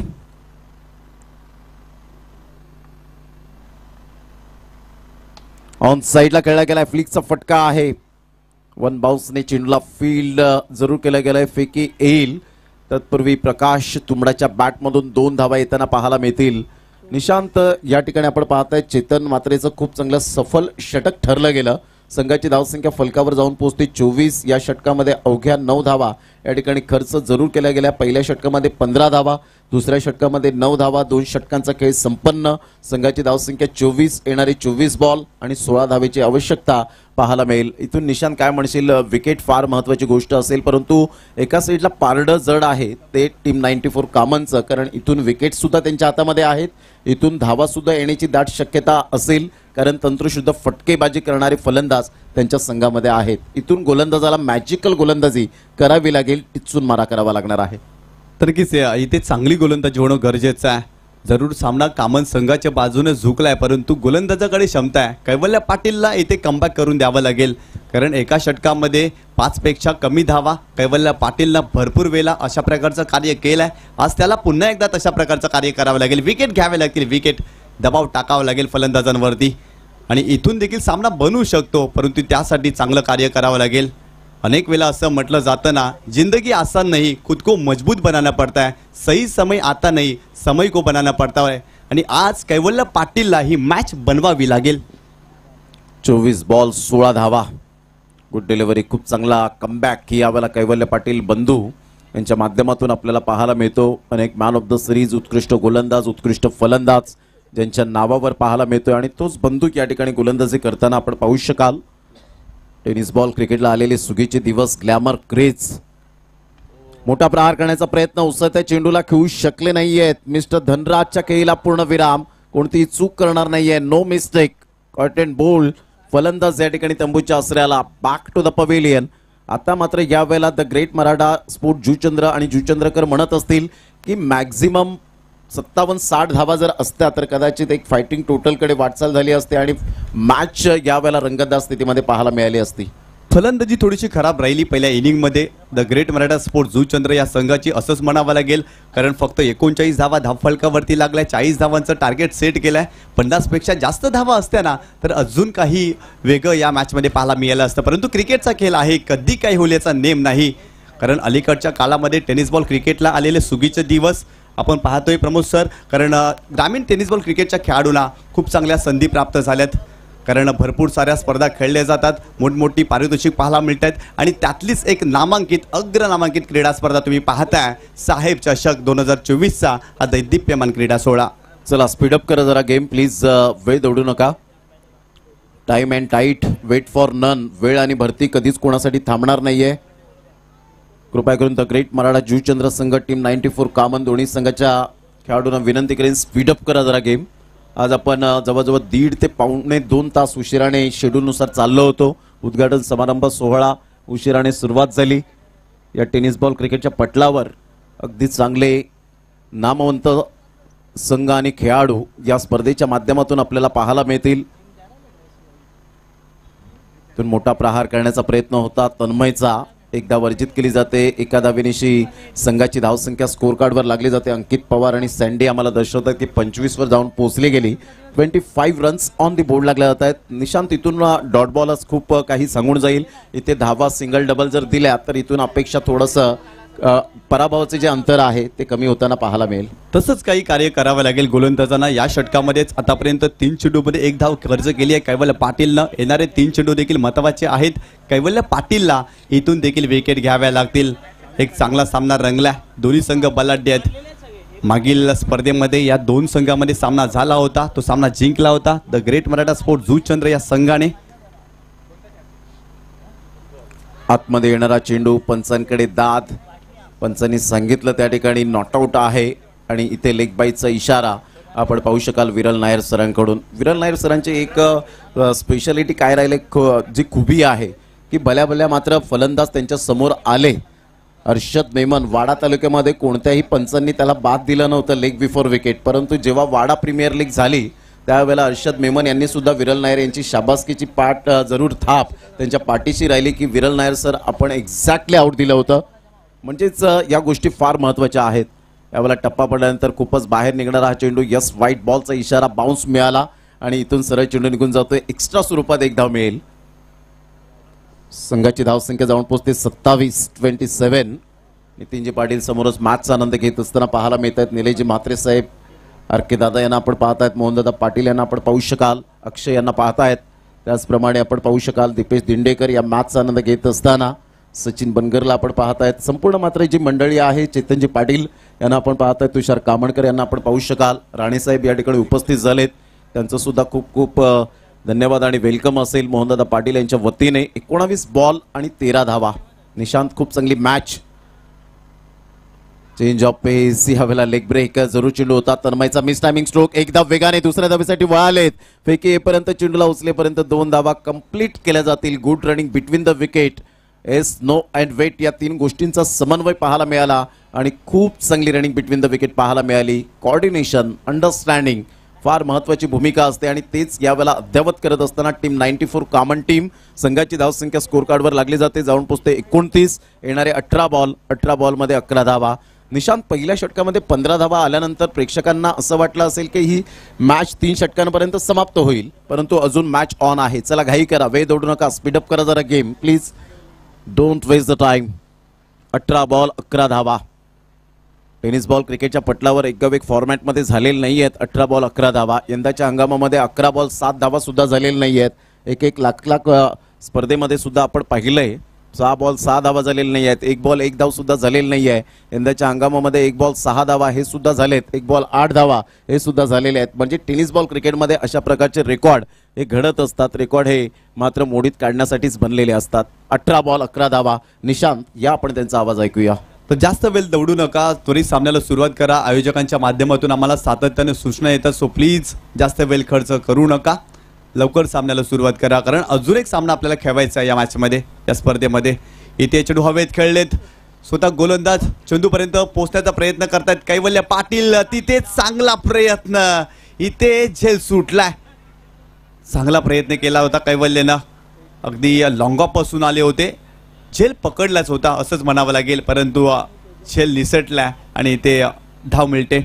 ऑन साईडला खेळला गेलाय, फ्लिकचा फटका आहे. वन बाउन्सने चेंडूला फील्ड जरूर केलं गेलंय, फेकी येईल. तत्पूर्वी प्रकाश तुंबडाच्या बॅटमधून दोन धावा येताना पाहायला मिळतील. निशांत या ठिकाणी आपण पाहताय चेतन मात्रेचं खूप चांगलं सफल षटक ठरलं गेलं. संघाची धावसंख्या फलकावर जाऊन पोहोचते चोवीस. या षटकामध्ये अवघ्या नऊ धावा या ठिकाणी खर्च जरूर केला गेला. पहिल्या षटकामध्ये पंधरा धावा, दुसऱ्या षटकामध्ये नऊ धावा. दोन षटकांचा खेळ संपन्न. संघाची धावसंख्या चोवीस, येणारी चोवीस बॉल आणि सोळा धावेची आवश्यकता पाहायला मिळेल. इथून निशांत काय म्हणशील, विकेट फार महत्त्वाची गोष्ट असेल, परंतु एका साईडला पारडं जड आहे ते टीम नाईन्टी फोर कामनचं, कारण इथून विकेट सुद्धा त्यांच्या हातामध्ये आहेत. इथून धावा सुद्धा येण्याची दाट शक्यता असेल, कारण तंत्रशुद्ध फटकेबाजी करणारे फलंदाज त्यांच्या संघामध्ये आहेत. इथून गोलंदाजाला मॅजिकल गोलंदाजी करावी लागेल, टिचून मारा करावा लागणार आहे. तर की इथे चांगली गोलंदाजी होणं गरजेचं आहे. जरूर सामना कामन संघाच्या बाजूने झुकलाय, परंतु गोलंदाजाकडे क्षमता आहे. कैवल्य पाटीलला इथे कमबॅक करून द्यावं लागेल, कारण एका षटकामध्ये पाचपेक्षा कमी धावा कैवल्य पाटीलनं भरपूर वेळा अशा प्रकारचं कार्य केलं आहे. आज त्याला पुन्हा एकदा तशा प्रकारचं कार्य करावं लागेल. विकेट घ्यावे लागतील, विकेट दबाव टाकावा लागेल फलंदाजांवरती आणि इथून देखील सामना बनवू शकतो, परंतु त्यासाठी चांगलं कार्य करावं लागेल. अनेक वेळा असं म्हटलं जातं ना, जिंदगी आसान नहीं, खुद को मजबूत बनाना पड़ता है. सही समय आता नहीं, समय को बनाना पड़ता है. आणि आज कैवल्य पाटीलला ही मॅच बनवावी लागेल. चोवीस बॉल सोळा धावा. गुड डिलिव्हरी, खूप चांगला कमबॅक ही यावेळेला कैवल्य पाटील बंधू यांच्या माध्यमातून आपल्याला पाहायला मिळतो. अनेक मॅन ऑफ द सिरीज, उत्कृष्ट गोलंदाज, उत्कृष्ट फलंदाज ज्यांच्या नावावर पाहायला मिळतोय आणि तोच बंदूक या ठिकाणी गोलंदाजी करताना आपण पाहू शकाल. टेनिस बॉल क्रिकेटला आलेले सुगीचे दिवस, ग्लॅमर, क्रेज. मोठा प्रहार करण्याचा प्रयत्न उसळत्या चेंडूला खेळू शकले नाहीयेत. मिस्टर धनराजच्या खेळीला पूर्ण विराम, कोणतीही चूक करणार नाहीये, no mistake. Caught and bowled फलंदाज या ठिकाणी तंबूच्या आसऱ्याला, बॅक टू द पवेलियन. आता मात्र यावेळेला the great Maratha sport Juchandra आणि जुचंद्रकर म्हणत असतील की मॅक्झिमम सत्तावन्न साठ धावा जर असत्या तर कदाचित एक फायटिंग टोटलकडे वाटचाल झाली असते आणि मॅच यावेळेला रंगतदार स्थितीमध्ये पाहायला मिळाली असती. फलंदाजी थोडीशी खराब राहिली पहिल्या इनिंगमध्ये the great Maratha sports Juchandra या संघाची असंच म्हणावं लागेल, कारण फक्त एकोणचाळीस धावा धावफलकावरती लागलाय. चाळीस धावांचं टार्गेट सेट केलंय. पन्नासपेक्षा जास्त धावा असत्या ना तर अजून काही वेगळं या मॅचमध्ये पाहायला मिळालं असतं, परंतु क्रिकेटचा खेळ आहे, कधी काही होईल याचा नेम नाही. कारण अलीकडच्या काळामध्ये टेनिस बॉल क्रिकेटला आलेले सुगीचे दिवस आपण पाहतोय प्रमोद सर, कारण ग्रामीण टेनिस बॉल क्रिकेटच्या खेळाडूंना खूप चांगल्या संधी प्राप्त झाल्यात, कारण भरपूर साऱ्या स्पर्धा खेळल्या जातात, मोठमोठी पारितोषिक पाहायला मिळत आहेत आणि त्यातलीच एक नामांकित अग्र नामांकित क्रीडा स्पर्धा तुम्ही पाहताय साहेब चषक दोन हजार चोवीसचा हा दैदिप्यमान क्रीडा सोहळा. चला स्पीडअप करा जरा गेम प्लीज, वेळ दौडू नका. Time and tide, wait for none. वेळ आणि भरती कधीच कोणासाठी थांबणार नाहीये. कृपया करून द ग्रेट मराठा जुचंद्र संघ टीम नाईन्टी फोर कामन दोन्ही संघाच्या खेळाडूंना विनंती करेन स्पीडअप करा जरा गेम. आज आपण जवळजवळ दीड ते पावणे दोन तास उशिराने शेड्यूलनुसार चाललो होतो. उद्घाटन समारंभ सोहळा उशिराने सुरुवात झाली. या टेनिस बॉल क्रिकेटच्या पटलावर अगदी चांगले नामवंत संघ आणि खेळाडू या स्पर्धेच्या माध्यमातून आपल्याला पाहायला मिळतील. तर मोठा प्रहार करण्याचा प्रयत्न होता तन्मयचा, एकदा वर्जित केली जाते. एका धावेनिशी संघाची धावसंख्या स्कोर कार्डवर लागली जाते. अंकित पवार आणि सँडी आम्हाला दर्शवतात की पंचवीस वर जाऊन पोहोचली गेली. Twenty five runs on the board लागल्या जात आहेत. निशांत इथून डॉट बॉलच खूप काही सांगून जाईल. इथे धावा सिंगल डबल जर दिल्या तर इथून अपेक्षा थोडंसं पराभवाचे जे अंतर आहे ते कमी होताना पाहायला मिळेल. तसंच काही कार्य करावं लागेल गोलंदाजांना. या षटकामध्येच आतापर्यंत तीन चेंडूमध्ये एक धाव खर्च केली आहे कैवल्य पाटीलनं. येणारे तीन चेंडू देखील महत्त्वाचे आहेत. कैवल्य पाटीलला इथून देखील विकेट घ्याव्या लागतील. एक चांगला सामना रंगला, दोन्ही संघ बलाढ्य आहेत. मागील स्पर्धेमध्ये या दोन संघामध्ये सामना झाला होता, तो सामना जिंकला होता the great Maratha sports Juchandra या संघाने. आतमध्ये येणारा चेंडू, पंचांकडे दाद, पंचांनी सांगितलं त्या ठिकाणी नॉट आउट आहे आणि इथे लेग बाईचा इशारा आपण पाहू शकाल विरल नायर सरांकडून. विरल नायर सरांचे एक स्पेशालिटी काय राहिले, जी खुबी आहे की भल्या भल्या मात्र फलंदाज त्यांच्या समोर आले. अर्षद मेमन वाडा तालुक्यामध्ये कोणत्याही पंचांनी त्याला बाद दिलं नव्हतं लेग बिफोर विकेट, परंतु जेव्हा वाडा प्रीमियर लीग झाली त्यावेळेला अर्षद मेमन यांनी सुद्धा विरल नायर यांची शाबासकीची पाठ जरूर थाप त्यांच्या पाठीशी राहिली की विरल नायर सर आपण एक्झॅक्टली आउट दिलं होतं. म्हणजेच या गोष्टी फार महत्त्वाच्या आहेत. यावेळेला टप्पा पडल्यानंतर खूपच बाहेर निघणारा हा चेंडू, यस व्हाईट बॉलचा इशारा, बाउन्स मिळाला आणि इथून सरळ चेंडू निघून जातोय. एक्स्ट्रा स्वरूपात एक धाव मिळेल. संघाची धावसंख्या जाऊन पोहोचते सत्तावीस ट्वेंटी सेव्हन. नितीनजी पाटील समोरच मॅचचा आनंद घेत असताना पाहायला मिळत आहेत. निलेशजी म्हात्रे साहेब, आर के दादा यांना आपण पाहतायत, मोहनदादा पाटील यांना आपण पाहू शकाल, अक्षय यांना पाहतायत. त्याचप्रमाणे आपण पाहू शकाल दीपेश दिंडेकर या मॅचचा आनंद घेत असताना. सचिन बनगरला आपण पाहतायत. संपूर्ण मात्र जी मंडळी आहे, चेतनजी पाटील यांना आपण पाहतायत, तुषार कामणकर यांना आपण पाहू शकाल. राणेसाहेब या ठिकाणी उपस्थित झालेत, त्यांचं सुद्धा खूप खूप धन्यवाद आणि वेलकम असेल मोहनदादा पाटील यांच्या वतीने. एकोणावीस बॉल आणि तेरा धावा. निशांत खूप चांगली मॅच. चेंज ऑफ पेस, यावेळेला लेग ब्रेक जरूर चेंडू होता. तन्मयचा मिस टायमिंग स्ट्रोक, एकदा वेगाने दुसऱ्या धावेसाठी वळालेत. फेकी येपर्यंत चेंडूला उचलेपर्यंत दोन धावा कंप्लीट केल्या जातील. Good running between the wicket, yes no and wait या तीन गोष्टींचा समन्वय पाहायला मिळाला आणि खूप चांगली रनिंग बिटवीन द विकेट पाहायला मिळाली. कोऑर्डिनेशन, अंडरस्टँडिंग फार महत्त्वाची भूमिका असते आणि तेच यावेळेला अद्यावत करत असताना team ninety four Kaman team संघाची धावसंख्या स्कोर कार्डवर लागली जाते. जाऊन पोचते एकोणतीस. येणारे अठरा बॉल, अठरा बॉलमध्ये अकरा धावा. निशांत पहिल्या षटकामध्ये पंधरा धावा आल्यानंतर प्रेक्षकांना असं वाटलं असेल की ही मॅच तीन षटकांपर्यंत समाप्त होईल, परंतु अजून मॅच ऑन आहे. चला घाई करा, वेळ दौडू नका, स्पीडअप करा जरा game please, don't waste the time. अठरा बॉल अकरा धावा. टेनिस बॉल क्रिकेटच्या पटलावर एकगवेक फॉर्मॅटमध्ये झालेले नाही आहेत. अठरा बॉल अकरा धावा. यंदाच्या हंगामामध्ये अकरा बॉल सात धावा सुद्धा झालेले नाही आहेत. एक एक लाख लाख स्पर्धेमध्ये सुद्धा आपण पाहिलंय सहा बॉल सहा धावा झालेले नाही आहेत. एक बॉल एक धाव सुद्धा झालेली नाही आहे. यंदाच्या हंगामामध्ये एक बॉल सहा धावा हे सुद्धा झालेत. एक बॉल आठ धावा हे सुद्धा झालेले आहेत. म्हणजे टेनिस बॉल क्रिकेटमध्ये अशा प्रकारचे रेकॉर्ड हे घडत असतात. रेकॉर्ड हे मात्र मोडीत काढण्यासाठीच बनलेले असतात. अठरा बॉल अकरा धावा. निशांत, या आपण त्यांचा आवाज ऐकूया. तर जास्त वेळ दौडू नका, त्वरित सामन्याला सुरुवात करा. आयोजकांच्या माध्यमातून आम्हाला सातत्याने सूचना येतात, सो प्लीज जास्त वेळ खर्च करू नका, लवकर सामन्याला सुरुवात करा, कारण अजून एक सामना आपल्याला खेळवायचा आहे या मॅचमध्ये, या स्पर्धेमध्ये. इथे चेंडू हवेत खेळलेत, स्वतः गोलंदाज चेंडूपर्यंत पोहोचण्याचा प्रयत्न करतात कैवल्य पाटील. तिथे चांगला प्रयत्न, इथे झेल सुटलाय. चांगला प्रयत्न केला होता कैवल्यनं. अगदी लॉंग ऑफ पासून आले होते. झेल पकडलाच होता असंच म्हणावं लागेल, परंतु झेल निसटला आणि ते धाव मिळते.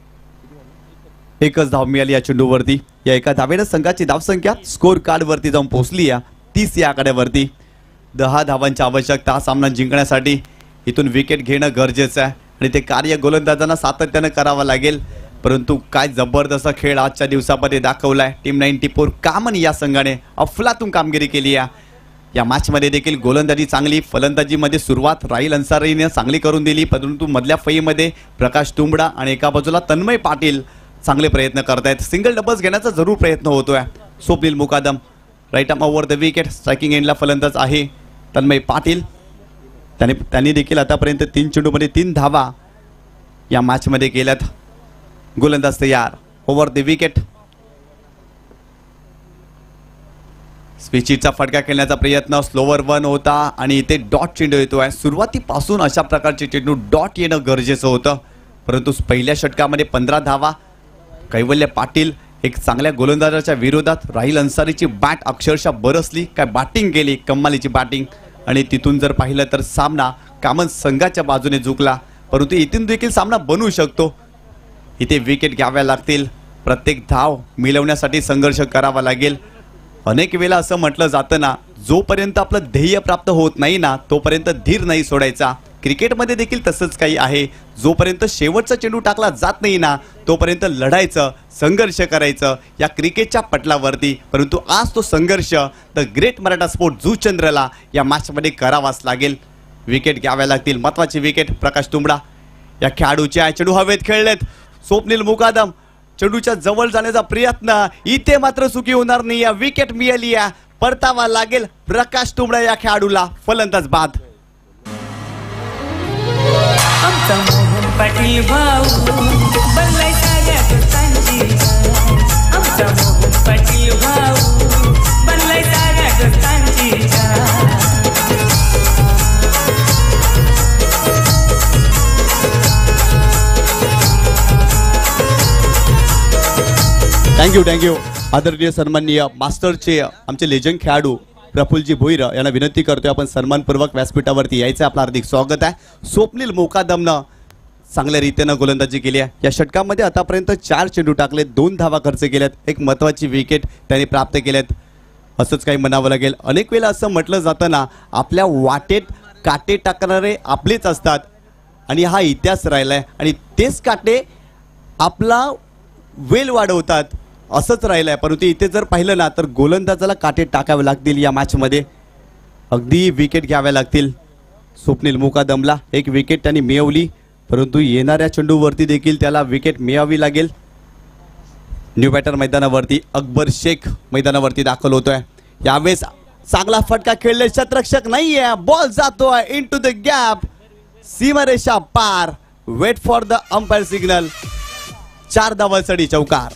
एकच धाव मिळाली या चेंडूवरती. या एका धावेनं संघाची धावसंख्या स्कोर कार्ड वरती जाऊन पोहोचली या तीस या आकड्यावरती. दहा धावांची आवश्यकता सामना जिंकण्यासाठी. इथून विकेट घेणं गरजेचं आहे आणि ते कार्य गोलंदाजांना सातत्यानं करावं लागेल. परंतु काय जबरदस्त खेळ आजच्या दिवसामध्ये दाखवलाय टीम नाईन्टी फोर कामन या संघाने. अफलातून कामगिरी केली या या मॅचमध्ये देखील. गोलंदाजी चांगली, फलंदाजीमध्ये सुरुवात राहिल अन्सारीने चांगली करून दिली, परंतु मधल्या फळीमध्ये प्रकाश तुंबडा आणि एका बाजूला तन्मय पाटील चांगले प्रयत्न करतायत. सिंगल डबल्स घेण्याचा जरूर प्रयत्न होतोय. Swapnil Mukadam right arm over the wicket. Striking एंडला फलंदाज आहे तन्मय पाटील. त्याने त्यांनी देखील आतापर्यंत तीन चेंडूमध्ये तीन धावा या मॅचमध्ये केल्यात. गोलंदाज तयार. Over the wicket. स्विचीचा फटका खेळण्याचा प्रयत्न. स्लोवर वन होता आणि इथे डॉट चेंडू येतोय. सुरुवातीपासून अशा प्रकारचे चेंडू डॉट येणं गरजेचं होतं, परंतु पहिल्या षटकामध्ये पंधरा धावा. कैवल्य पाटील एक चांगल्या गोलंदाजाच्या विरोधात राहिल अन्सारीची बॅट अक्षरशः बरसली. काय बॅटिंग केली, कमालीची बॅटिंग. आणि तिथून जर पाहिलं तर सामना कामन संघाच्या बाजूने झुकला, परंतु इथून देखील सामना बनवू शकतो. इथे विकेट घ्याव्या लागतील. प्रत्येक धाव मिळवण्यासाठी संघर्ष करावा लागेल. अनेक वेळा असं म्हटलं जातं ना, जोपर्यंत आपलं ध्येय प्राप्त होत नाही ना तोपर्यंत धीर नाही सोडायचा. क्रिकेटमध्ये देखील तसंच काही आहे. जोपर्यंत शेवटचा चेंडू टाकला जात नाही ना तोपर्यंत लढायचं, संघर्ष करायचं या क्रिकेटच्या पटलावरती. परंतु आज तो संघर्ष द ग्रेट मराठा स्पोर्ट जुचंद्रला या मॅचमध्ये करावाच लागेल. विकेट घ्याव्या लागतील. महत्त्वाची विकेट. प्रकाश तुंबडा या खेळाडूच्या चेंडू हवेत खेळलेत. स्वप्नील मुकादम चेंडूच्या जवळ जाण्याचा प्रयत्न. इथे मात्र चुकी होणार नाही. या विकेट मिळाली या. परतावा लागेल प्रकाश तुंबडा या खेळाडूला. फलंदाज बाद. आमचा मोहन पाटील भाऊ बनलाय साऱ्या दोस्तांची. आमचा मोहन पाटील भाऊ बनलाय साऱ्या दोस्तांची. Thank you thank you. आदरणीय सन्माननीय मास्टरचे आमचे लेजंड खेळाडू प्रफुल्लजी भोईर यांना विनंती करतोय आपण सन्मानपूर्वक व्यासपीठावरती यायचं. आपलं हार्दिक स्वागत आहे. स्वप्नील मुकादमनं चांगल्या रीतीनं गोलंदाजी केली आहे. या षटकामध्ये आतापर्यंत चार चेंडू टाकले, दोन धावा खर्च केल्यात, एक महत्त्वाची विकेट त्यांनी प्राप्त केल्यात. असंच काही म्हणावं लागेल. अनेक वेळा असं म्हटलं जातं ना, आपल्या वाटेत काटे टाकणारे आपलेच असतात आणि हा इतिहास राहिला आहे आणि तेच काटे आपला वेल वाढवतात असंच राहिलं आहे. परंतु इथे जर पाहिलं ना तर गोलंदाजाला काटे टाकावे लागतील या मॅचमध्ये. अगदी विकेट घ्याव्या लागतील. स्वप्नील मुकादमला एक विकेट त्यांनी मिळवली, परंतु येणाऱ्या चेंडूवरती देखील त्याला विकेट मिळावी लागेल. न्यू बॅटर मैदानावरती अकबर शेख मैदानावरती दाखल होतोय. यावेळेस चांगला फटका खेळले. शतरक्षक नाहीये. बॉल जातोय इन टू द गॅप. सीमारेषा पार. Wait for the umpire signal. चार धावांसाठी चौकार.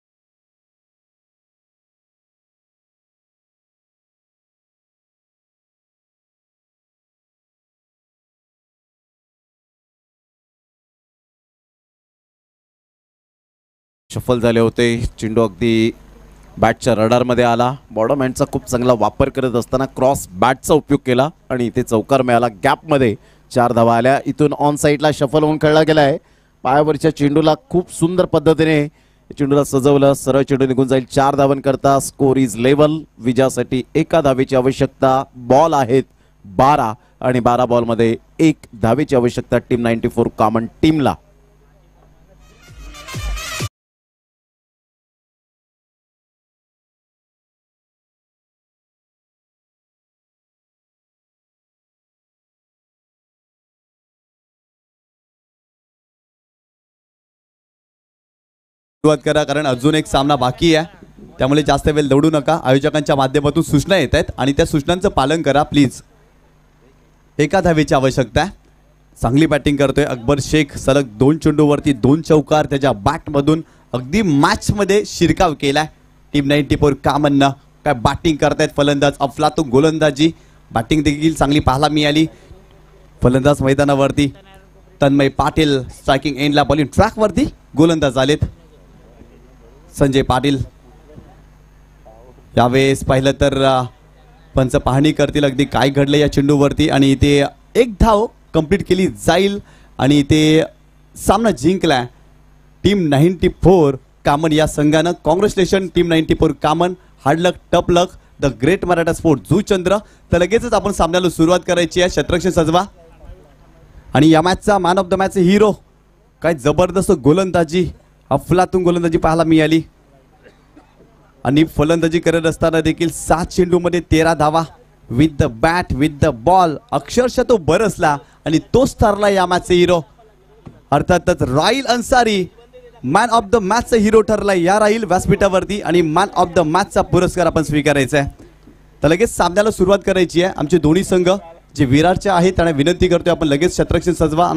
शफल झाले होते. चेंडू अगदी बॅटच्या रडारमध्ये आला. बॉडम हँडचा खूप चांगला वापर करत असताना क्रॉस बॅटचा उपयोग केला आणि इथे चौकार मिळाला. गॅपमध्ये चार धावा आल्या. इथून ऑन साईडला शफल होऊन खेळला गेला आहे. पायावरच्या चेंडूला खूप सुंदर पद्धतीने चेंडूला सजवलं. सरळ चेंडू निघून जाईल. चार धावांकरता स्कोर इज लेवल. विजयासाठी एका धावेची आवश्यकता. बॉल आहेत बारा आणि बारा बॉलमध्ये एक धावेची आवश्यकता टीम नाईन्टी फोर कॉमन टीमला. सुरुवात करा कारण अजून एक सामना बाकी आहे, त्यामुळे जास्त वेळ दौडू नका. आयोजकांच्या माध्यमातून सूचना येत आहेत आणि त्या सूचनांचं पालन करा प्लीज. एका धावेची आवश्यकता आहे. चांगली बॅटिंग करतोय अकबर शेख. सलग दोन चेंडूवरती दोन चौकार त्याच्या बॅटमधून अगदी मॅचमध्ये शिरकाव केलाय. टीम नाईन्टी फोर कामननं काय बॅटिंग करतायत फलंदाज. अफलातून गोलंदाजी. बॅटिंग देखील चांगली पाहायला मिळाली. फलंदाज मैदानावरती तन्मय पाटील. स्ट्रायकिंग एंडला बॉलिंग ट्रॅकवरती गोलंदाज आलेत. संजय पाटील. यावेळेस पाहिलं तर पंच पाहणी करतील अगदी काय घडलं या चेंडूवरती आणि इथे एक धाव कंप्लीट केली जाईल आणि इथे सामना जिंकलाय टीम नाईन्टी फोर कामन या संघानं. Congratulation team ninety four Kaman. Hard luck tough luck the great Maratha sport Juchandra. तर लगेचच आपण सामन्याला सुरुवात करायची आहे. शतरक्षण सजवा आणि या मॅचचा man of the match hero. काय जबरदस्त गोलंदाजी, अफलातून गोलंदाजी पाहायला मिळाली आणि फलंदाजी करत असताना देखील सात चेंडूमध्ये तेरा धावा with the bat with the ball. अक्षरशः तो बरसला आणि तोच ठरला या मॅचचे हिरो. अर्थातच Rahil Ansari man of the मॅचचा हिरो ठरला या राहील व्यासपीठावरती आणि मॅन ऑफ द मॅचचा पुरस्कार आपण स्वीकारायचा आहे. तर लगेच सामन्याला सुरुवात करायची आहे. आमचे दोन्ही संघ जे विरारचे आहेत त्यांना विनंती करतोय आपण लगेच शतरक्षण सजवा.